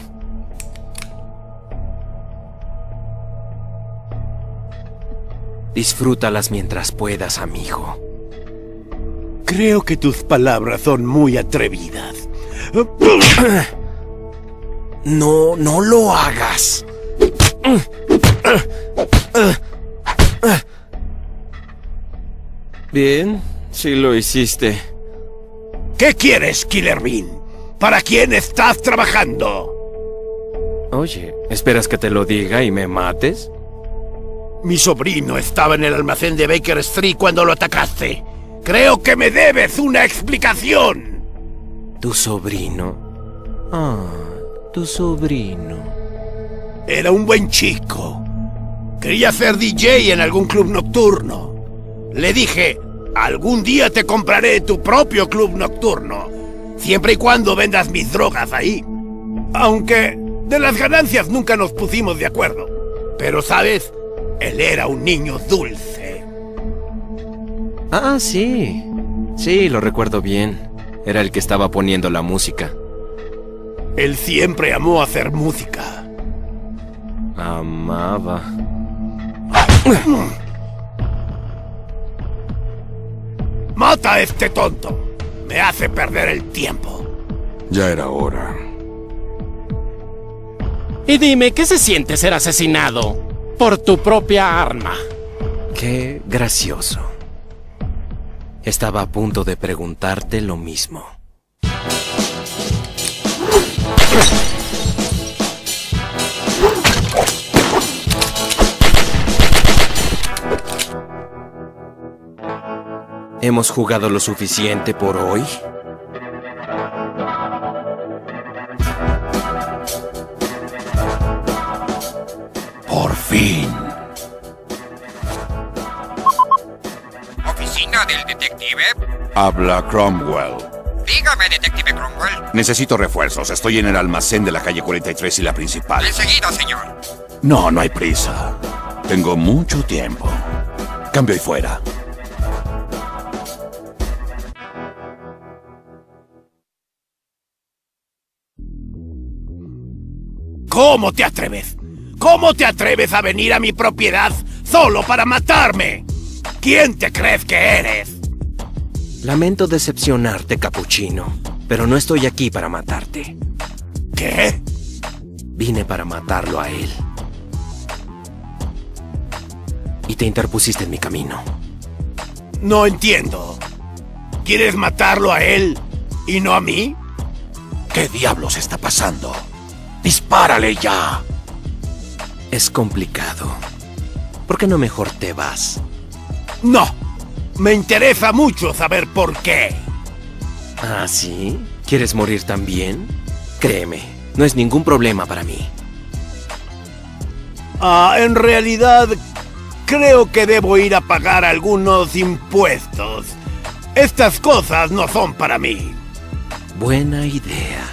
Disfrútalas mientras puedas, amigo. Creo que tus palabras son muy atrevidas. No, no lo hagas. Bien, sí lo hiciste. ¿Qué quieres, Killer Bean? ¿Para quién estás trabajando? Oye, ¿esperas que te lo diga y me mates? Mi sobrino estaba en el almacén de Baker Street cuando lo atacaste. Creo que me debes una explicación. ¿Tu sobrino? Ah, tu sobrino. Era un buen chico. Quería ser D J en algún club nocturno. Le dije, algún día te compraré tu propio club nocturno, siempre y cuando vendas mis drogas ahí. Aunque de las ganancias nunca nos pusimos de acuerdo. Pero, ¿sabes? Él era un niño dulce. Ah, sí. Sí, lo recuerdo bien. Era el que estaba poniendo la música. Él siempre amó hacer música. Amaba. ¡Mata a este tonto! Me hace perder el tiempo. Ya era hora. Y dime, ¿qué se siente ser asesinado por tu propia arma? Qué gracioso. Estaba a punto de preguntarte lo mismo. ¿Hemos jugado lo suficiente por hoy? Por fin. ¿Oficina del detective? Habla Cromwell. Dígame, detective Cromwell. Necesito refuerzos. Estoy en el almacén de la calle cuarenta y tres y la principal. Enseguida, señor. No, no hay prisa. Tengo mucho tiempo. Cambio y fuera. ¿Cómo te atreves? ¿Cómo te atreves a venir a mi propiedad solo para matarme? ¿Quién te crees que eres? Lamento decepcionarte, Capuchino, pero no estoy aquí para matarte. ¿Qué? Vine para matarlo a él. Y te interpusiste en mi camino. No entiendo. ¿Quieres matarlo a él y no a mí? ¿Qué diablos está pasando? ¡Dispárale ya! Es complicado. ¿Por qué no mejor te vas? No. Me interesa mucho saber por qué. ¿Ah, sí? ¿Quieres morir también? Créeme, no es ningún problema para mí. Ah, en realidad, creo que debo ir a pagar algunos impuestos. Estas cosas no son para mí. Buena idea.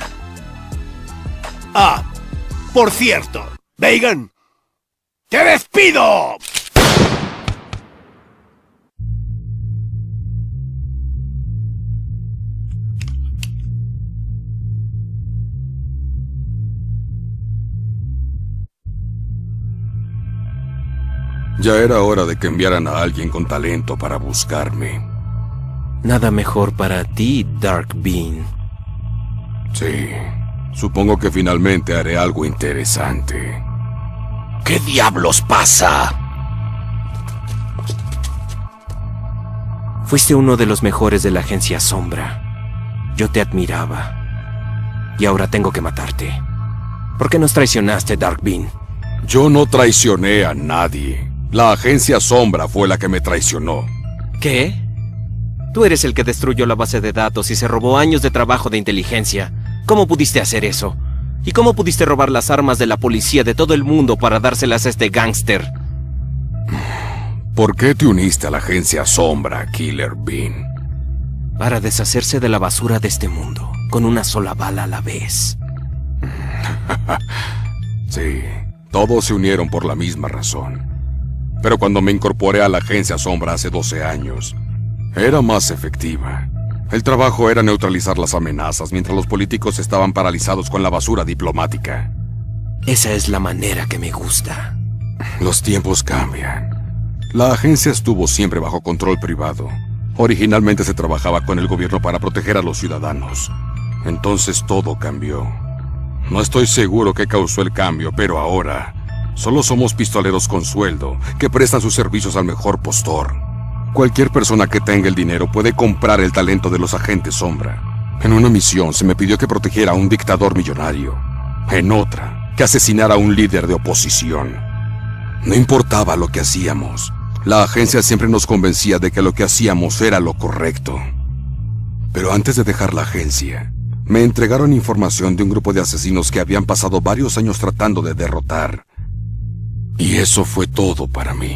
Ah, por cierto, Bacon, ¡te despido! Ya era hora de que enviaran a alguien con talento para buscarme. Nada mejor para ti, Dark Bean. Sí. Supongo que finalmente haré algo interesante. ¿Qué diablos pasa? Fuiste uno de los mejores de la agencia Sombra. Yo te admiraba. Y ahora tengo que matarte. ¿Por qué nos traicionaste, Dark Bean? Yo no traicioné a nadie. La agencia Sombra fue la que me traicionó. ¿Qué? Tú eres el que destruyó la base de datos y se robó años de trabajo de inteligencia. ¿Cómo pudiste hacer eso? ¿Y cómo pudiste robar las armas de la policía de todo el mundo para dárselas a este gángster? ¿Por qué te uniste a la agencia Sombra, Killer Bean? Para deshacerse de la basura de este mundo, con una sola bala a la vez. Sí, todos se unieron por la misma razón. Pero cuando me incorporé a la agencia Sombra hace doce años, era más efectiva. El trabajo era neutralizar las amenazas mientras los políticos estaban paralizados con la basura diplomática. Esa es la manera que me gusta. Los tiempos cambian. La agencia estuvo siempre bajo control privado. Originalmente se trabajaba con el gobierno para proteger a los ciudadanos. Entonces todo cambió. No estoy seguro qué causó el cambio, pero ahora solo somos pistoleros con sueldo que prestan sus servicios al mejor postor. Cualquier persona que tenga el dinero puede comprar el talento de los agentes Sombra. En una misión se me pidió que protegiera a un dictador millonario. En otra, que asesinara a un líder de oposición. No importaba lo que hacíamos. La agencia siempre nos convencía de que lo que hacíamos era lo correcto. Pero antes de dejar la agencia, me entregaron información de un grupo de asesinos que habían pasado varios años tratando de derrotar. Y eso fue todo para mí.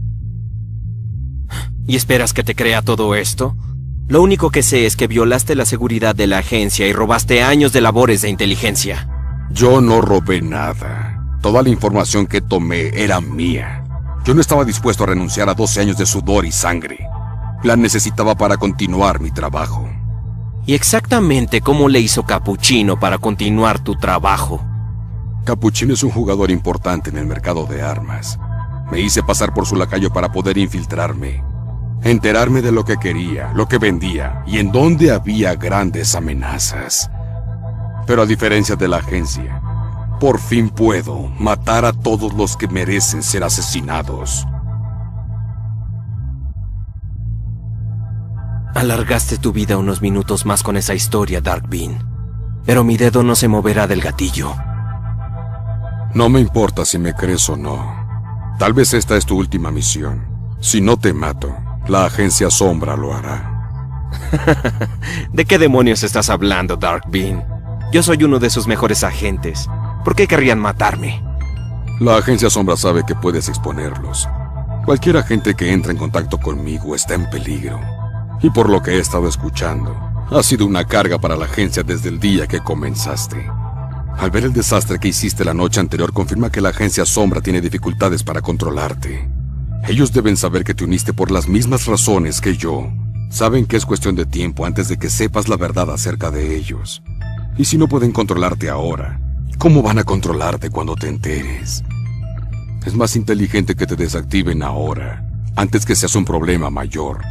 ¿Y esperas que te crea todo esto? Lo único que sé es que violaste la seguridad de la agencia y robaste años de labores de inteligencia. Yo no robé nada. Toda la información que tomé era mía. Yo no estaba dispuesto a renunciar a doce años de sudor y sangre. La necesitaba para continuar mi trabajo. ¿Y exactamente cómo le hizo Cappuccino para continuar tu trabajo? Cappuccino es un jugador importante en el mercado de armas. Me hice pasar por su lacayo para poder infiltrarme. Enterarme de lo que quería, lo que vendía y en dónde había grandes amenazas. Pero a diferencia de la agencia, por fin puedo matar a todos los que merecen ser asesinados. Alargaste tu vida unos minutos más con esa historia, Dark Bean. Pero mi dedo no se moverá del gatillo. No me importa si me crees o no. Tal vez esta es tu última misión. Si no te mato, la agencia Sombra lo hará. ¿De qué demonios estás hablando, Dark Bean? Yo soy uno de sus mejores agentes. ¿Por qué querrían matarme? La agencia Sombra sabe que puedes exponerlos. Cualquier agente que entre en contacto conmigo está en peligro. Y por lo que he estado escuchando, ha sido una carga para la agencia desde el día que comenzaste. Al ver el desastre que hiciste la noche anterior, confirma que la agencia Sombra tiene dificultades para controlarte. Ellos deben saber que te uniste por las mismas razones que yo. Saben que es cuestión de tiempo antes de que sepas la verdad acerca de ellos. Y si no pueden controlarte ahora, ¿cómo van a controlarte cuando te enteres? Es más inteligente que te desactiven ahora, antes que seas un problema mayor.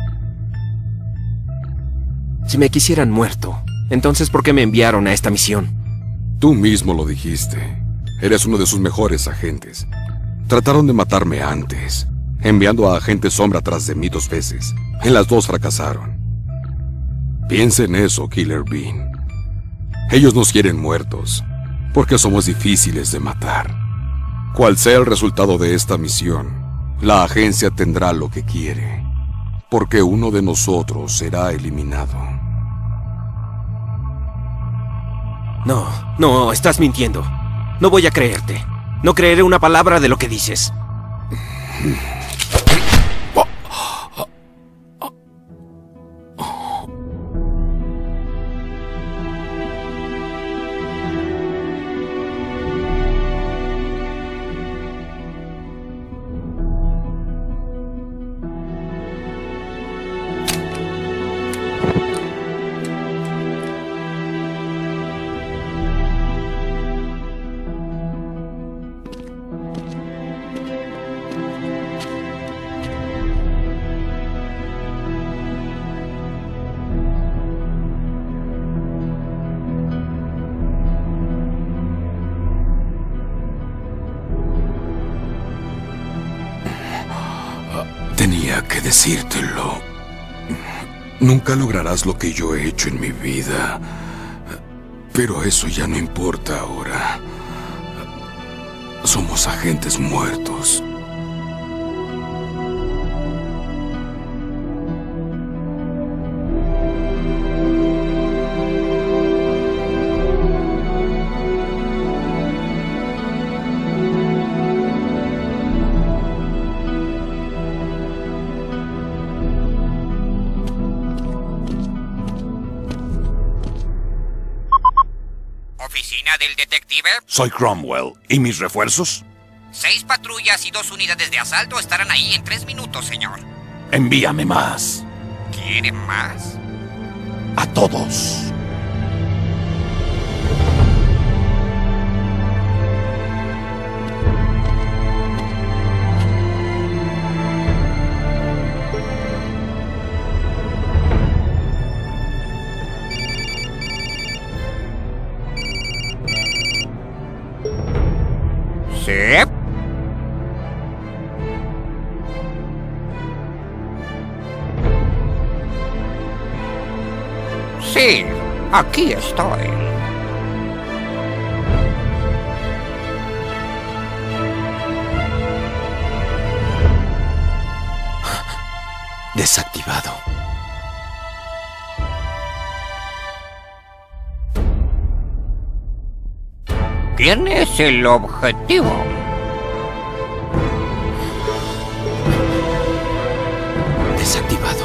Si me quisieran muerto, entonces ¿por qué me enviaron a esta misión? Tú mismo lo dijiste. Eres uno de sus mejores agentes. Trataron de matarme antes, enviando a agentes Sombra tras de mí dos veces. En las dos fracasaron. Piensa en eso, Killer Bean. Ellos nos quieren muertos, porque somos difíciles de matar. Cual sea el resultado de esta misión, la agencia tendrá lo que quiere, porque uno de nosotros será eliminado. No, no, estás mintiendo. No voy a creerte. No creeré una palabra de lo que dices. Tenía que decírtelo. Nunca lograrás lo que yo he hecho en mi vida. Pero eso ya no importa ahora. Somos agentes muertos. Soy Cromwell. ¿Y mis refuerzos? Seis patrullas y dos unidades de asalto estarán ahí en tres minutos, señor. Envíame más. ¿Quiere más? A todos. Sí. Sí, aquí estoy. Desactivado. ¿Quién es el objetivo? Desactivado.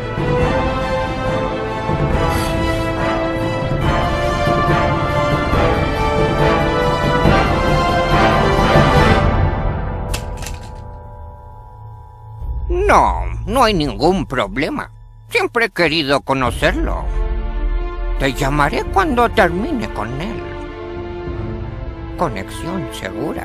No, no hay ningún problema. Siempre he querido conocerlo. Te llamaré cuando termine con él. Conexión segura.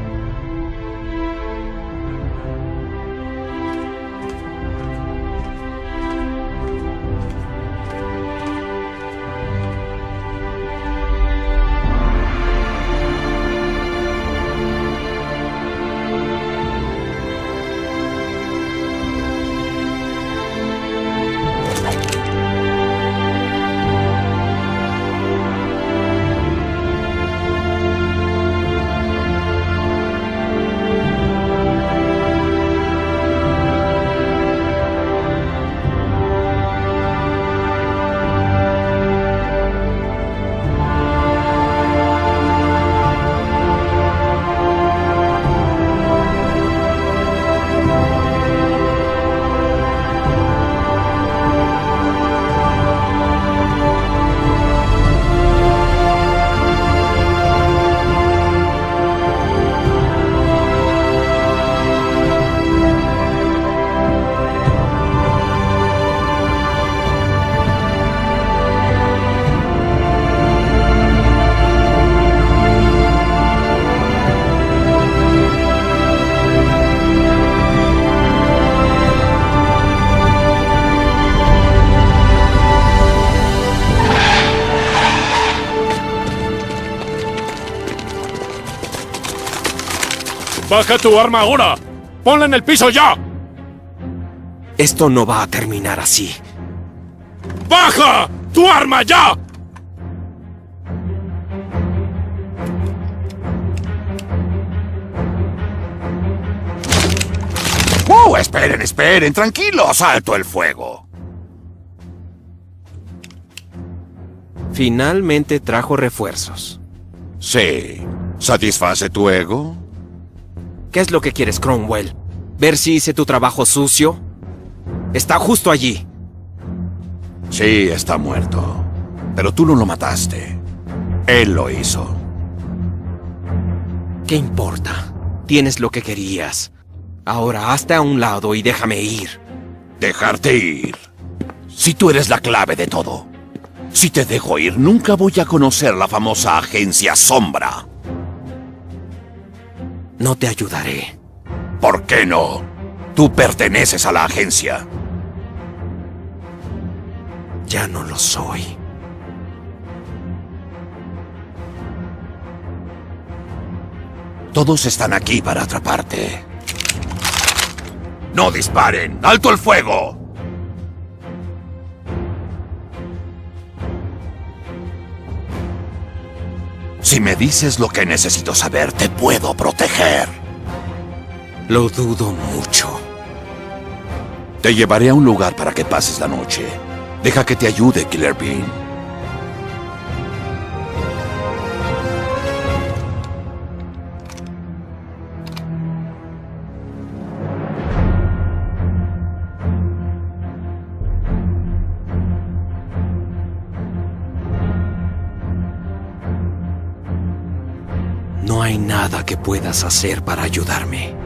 ¡Baja tu arma ahora! ¡Ponla en el piso ya! Esto no va a terminar así. ¡Baja tu arma ya! ¡Uh! Esperen, esperen, tranquilos, alto el fuego. Finalmente trajo refuerzos. Sí. ¿Satisface tu ego? ¿Qué es lo que quieres, Cromwell? ¿Ver si hice tu trabajo sucio? Está justo allí. Sí, está muerto. Pero tú no lo mataste. Él lo hizo. ¿Qué importa? Tienes lo que querías. Ahora hazte a un lado y déjame ir. ¿Dejarte ir? Si tú eres la clave de todo. Si te dejo ir, nunca voy a conocer la famosa agencia Sombra. No te ayudaré. ¿Por qué no? Tú perteneces a la agencia. Ya no lo soy. Todos están aquí para atraparte. ¡No disparen! ¡Alto el fuego! Si me dices lo que necesito saber, te puedo proteger. Lo dudo mucho. Te llevaré a un lugar para que pases la noche. Deja que te ayude, Killer Bean. hay nada que puedas hacer para ayudarme.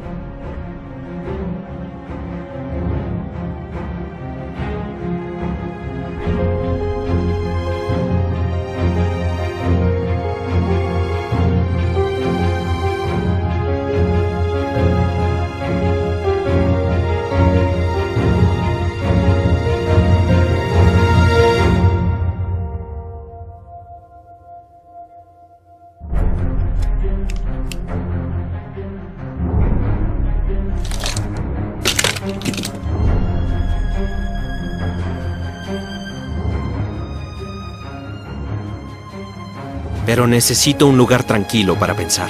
Pero necesito un lugar tranquilo para pensar.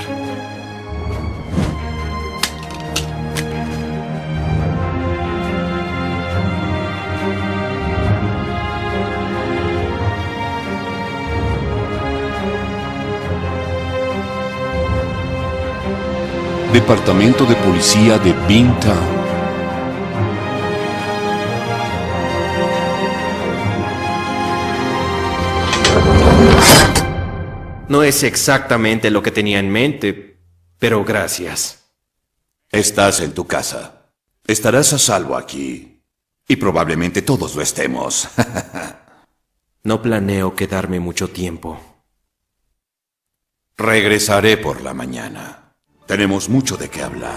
Departamento de Policía de Beantown. No es exactamente lo que tenía en mente, pero gracias. Estás en tu casa. Estarás a salvo aquí. Y probablemente todos lo estemos. No planeo quedarme mucho tiempo. Regresaré por la mañana. Tenemos mucho de qué hablar.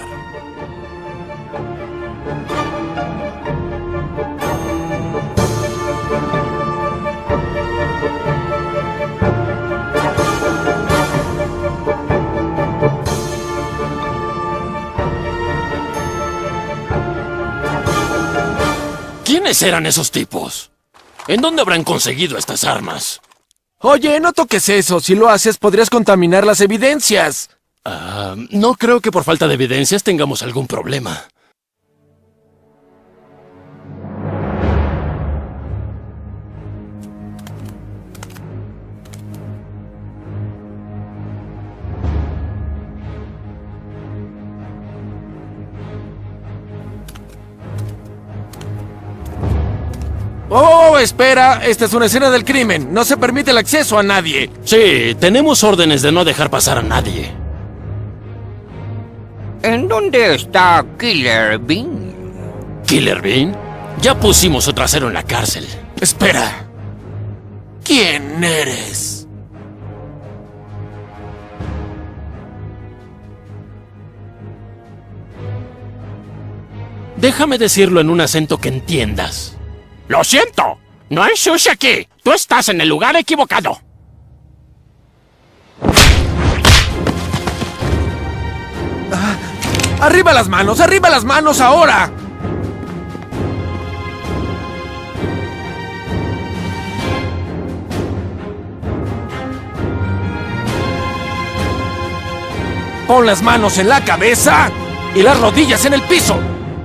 ¿Quiénes eran esos tipos? ¿En dónde habrán conseguido estas armas? Oye, no toques eso. Si lo haces, podrías contaminar las evidencias. Ah, no creo que por falta de evidencias tengamos algún problema. ¡Oh, espera! Esta es una escena del crimen. No se permite el acceso a nadie. Sí, tenemos órdenes de no dejar pasar a nadie. ¿En dónde está Killer Bean? ¿Killer Bean? Ya pusimos su trasero en la cárcel. Espera. ¿Quién eres? Déjame decirlo en un acento que entiendas. ¡Lo siento! ¡No hay sushi aquí! ¡Tú estás en el lugar equivocado! Ah, ¡arriba las manos! ¡Arriba las manos ahora! Pon las manos en la cabeza y las rodillas en el piso.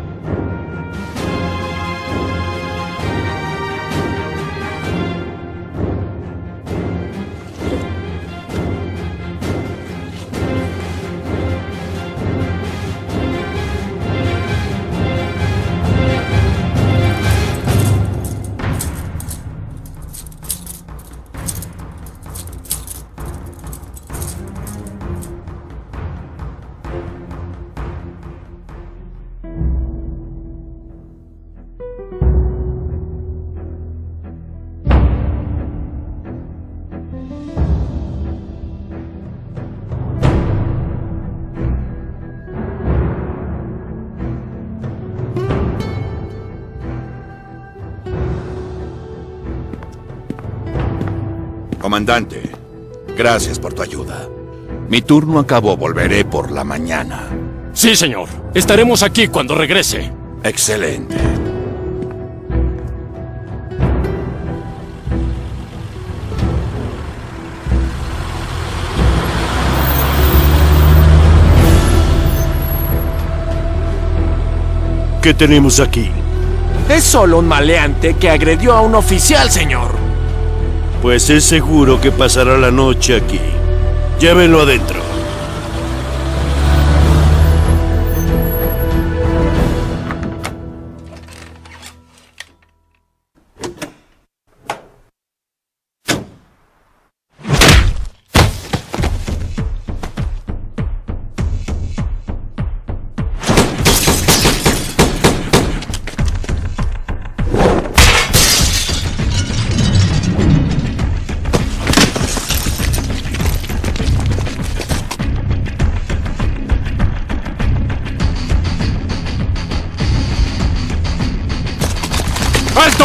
Comandante, gracias por tu ayuda. Mi turno acabó, volveré por la mañana. Sí, señor. Estaremos aquí cuando regrese. Excelente. ¿Qué tenemos aquí? Es solo un maleante que agredió a un oficial, señor. Pues es seguro que pasará la noche aquí. Llévenlo adentro.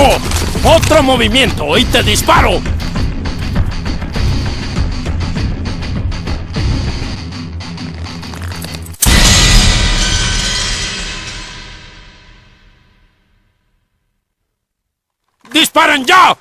¡Otro movimiento y te disparo! ¡Disparen ya!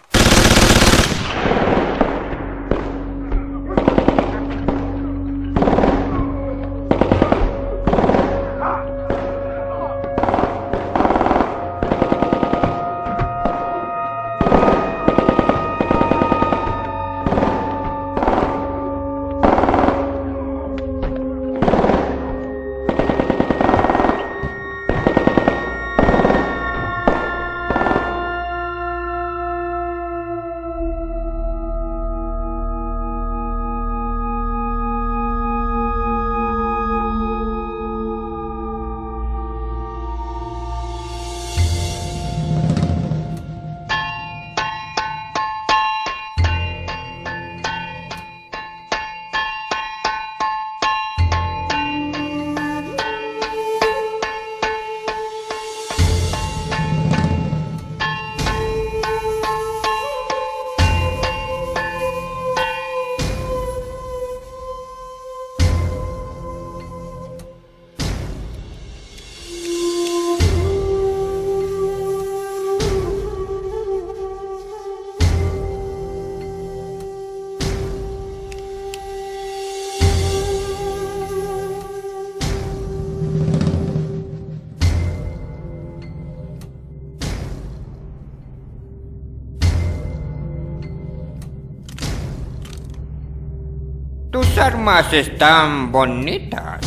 Tus armas están bonitas.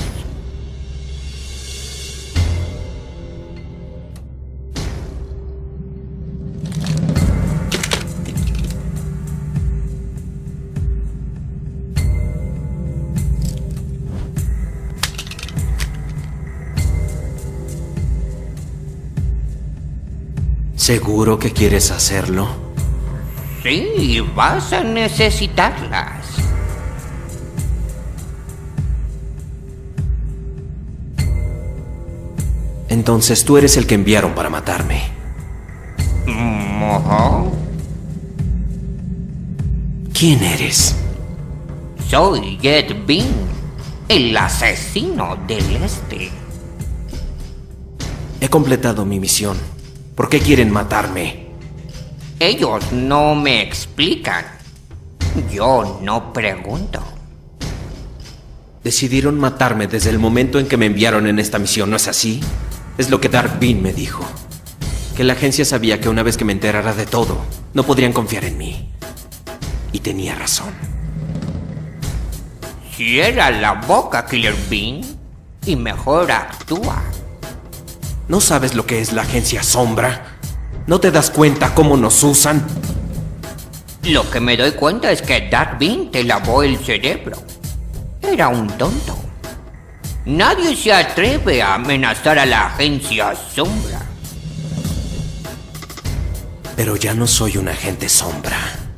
¿Seguro que quieres hacerlo? Sí, vas a necesitarlas. Entonces tú eres el que enviaron para matarme. ¿Mojo? ¿Quién eres? Soy Jet Bean, el asesino del este. He completado mi misión. ¿Por qué quieren matarme? Ellos no me explican. Yo no pregunto. Decidieron matarme desde el momento en que me enviaron en esta misión, ¿no es así? Es lo que Dark Bean me dijo. Que la agencia sabía que una vez que me enterara de todo, no podrían confiar en mí. Y tenía razón. Cierra la boca, Killer Bean, y mejor actúa. ¿No sabes lo que es la agencia Sombra? ¿No te das cuenta cómo nos usan? Lo que me doy cuenta es que Dark Bean te lavó el cerebro. Era un tonto. Nadie se atreve a amenazar a la agencia Sombra. Pero ya no soy un agente Sombra.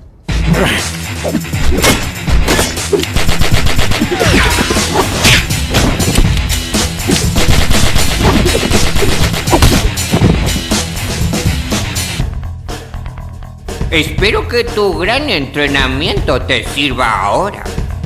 Espero que tu gran entrenamiento te sirva ahora.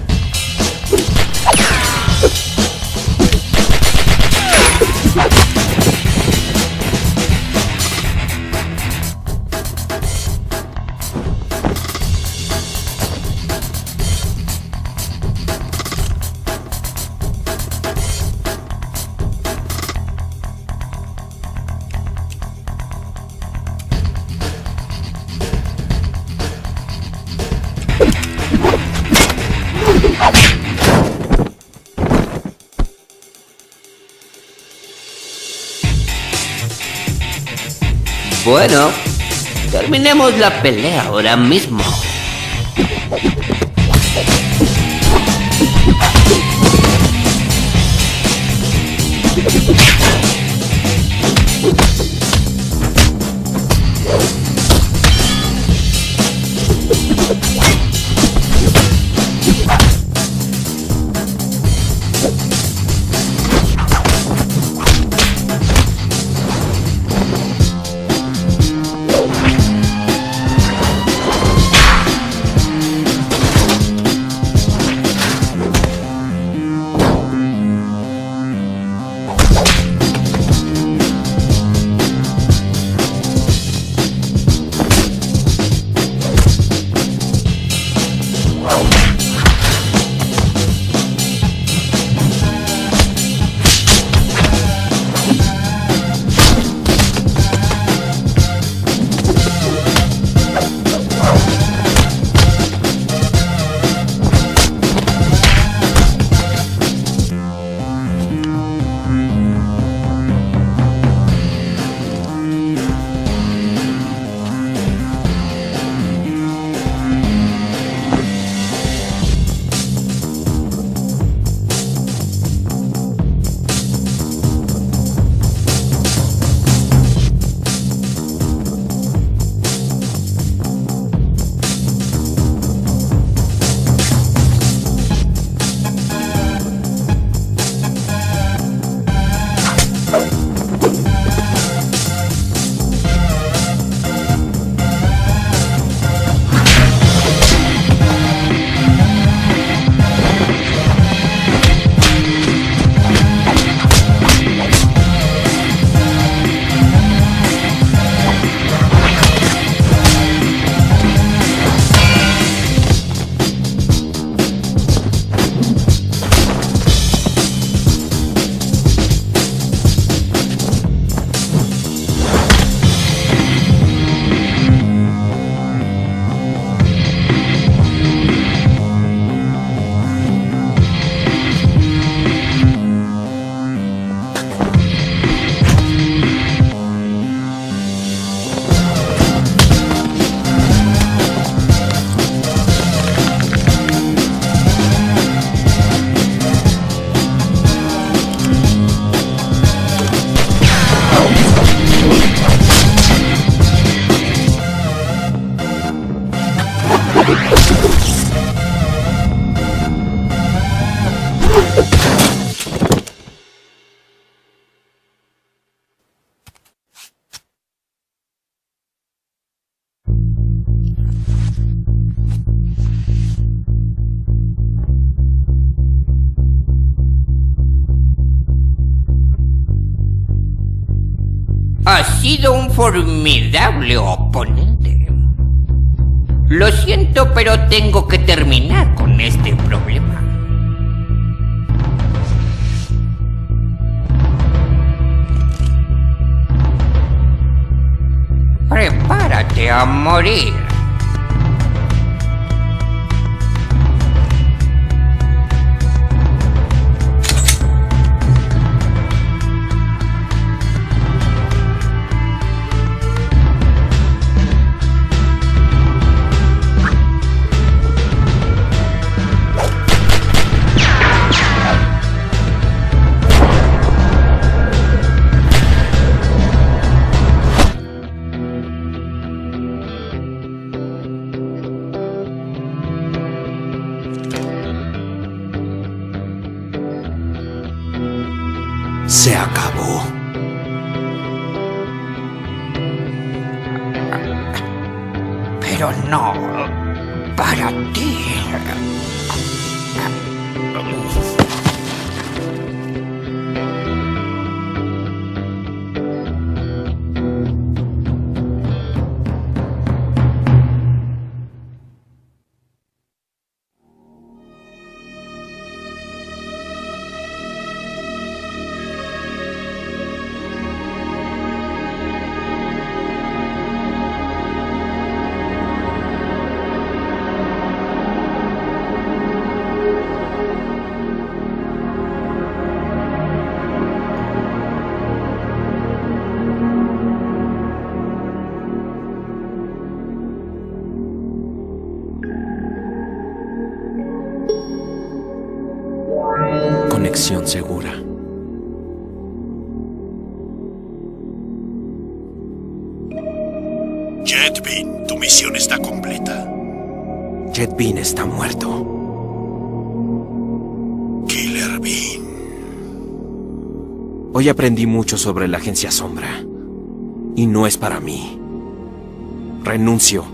Bueno, terminemos la pelea ahora mismo. Has sido un formidable oponente. Lo siento, pero tengo que terminar con este problema. Prepárate a morir. Se acabó. Pero no para ti. Conexión segura. Jet Bean, tu misión está completa. Jet Bean está muerto. Killer Bean. Hoy aprendí mucho sobre la Agencia Sombra. Y no es para mí. Renuncio.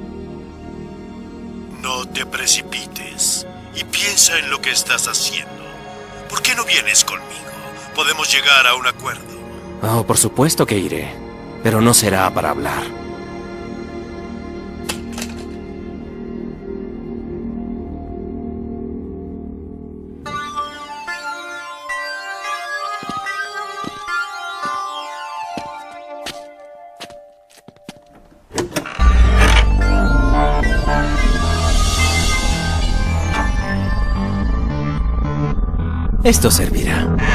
No te precipites y piensa en lo que estás haciendo. ¿Por qué no vienes conmigo? Podemos llegar a un acuerdo. Oh, por supuesto que iré. Pero no será para hablar. Esto servirá.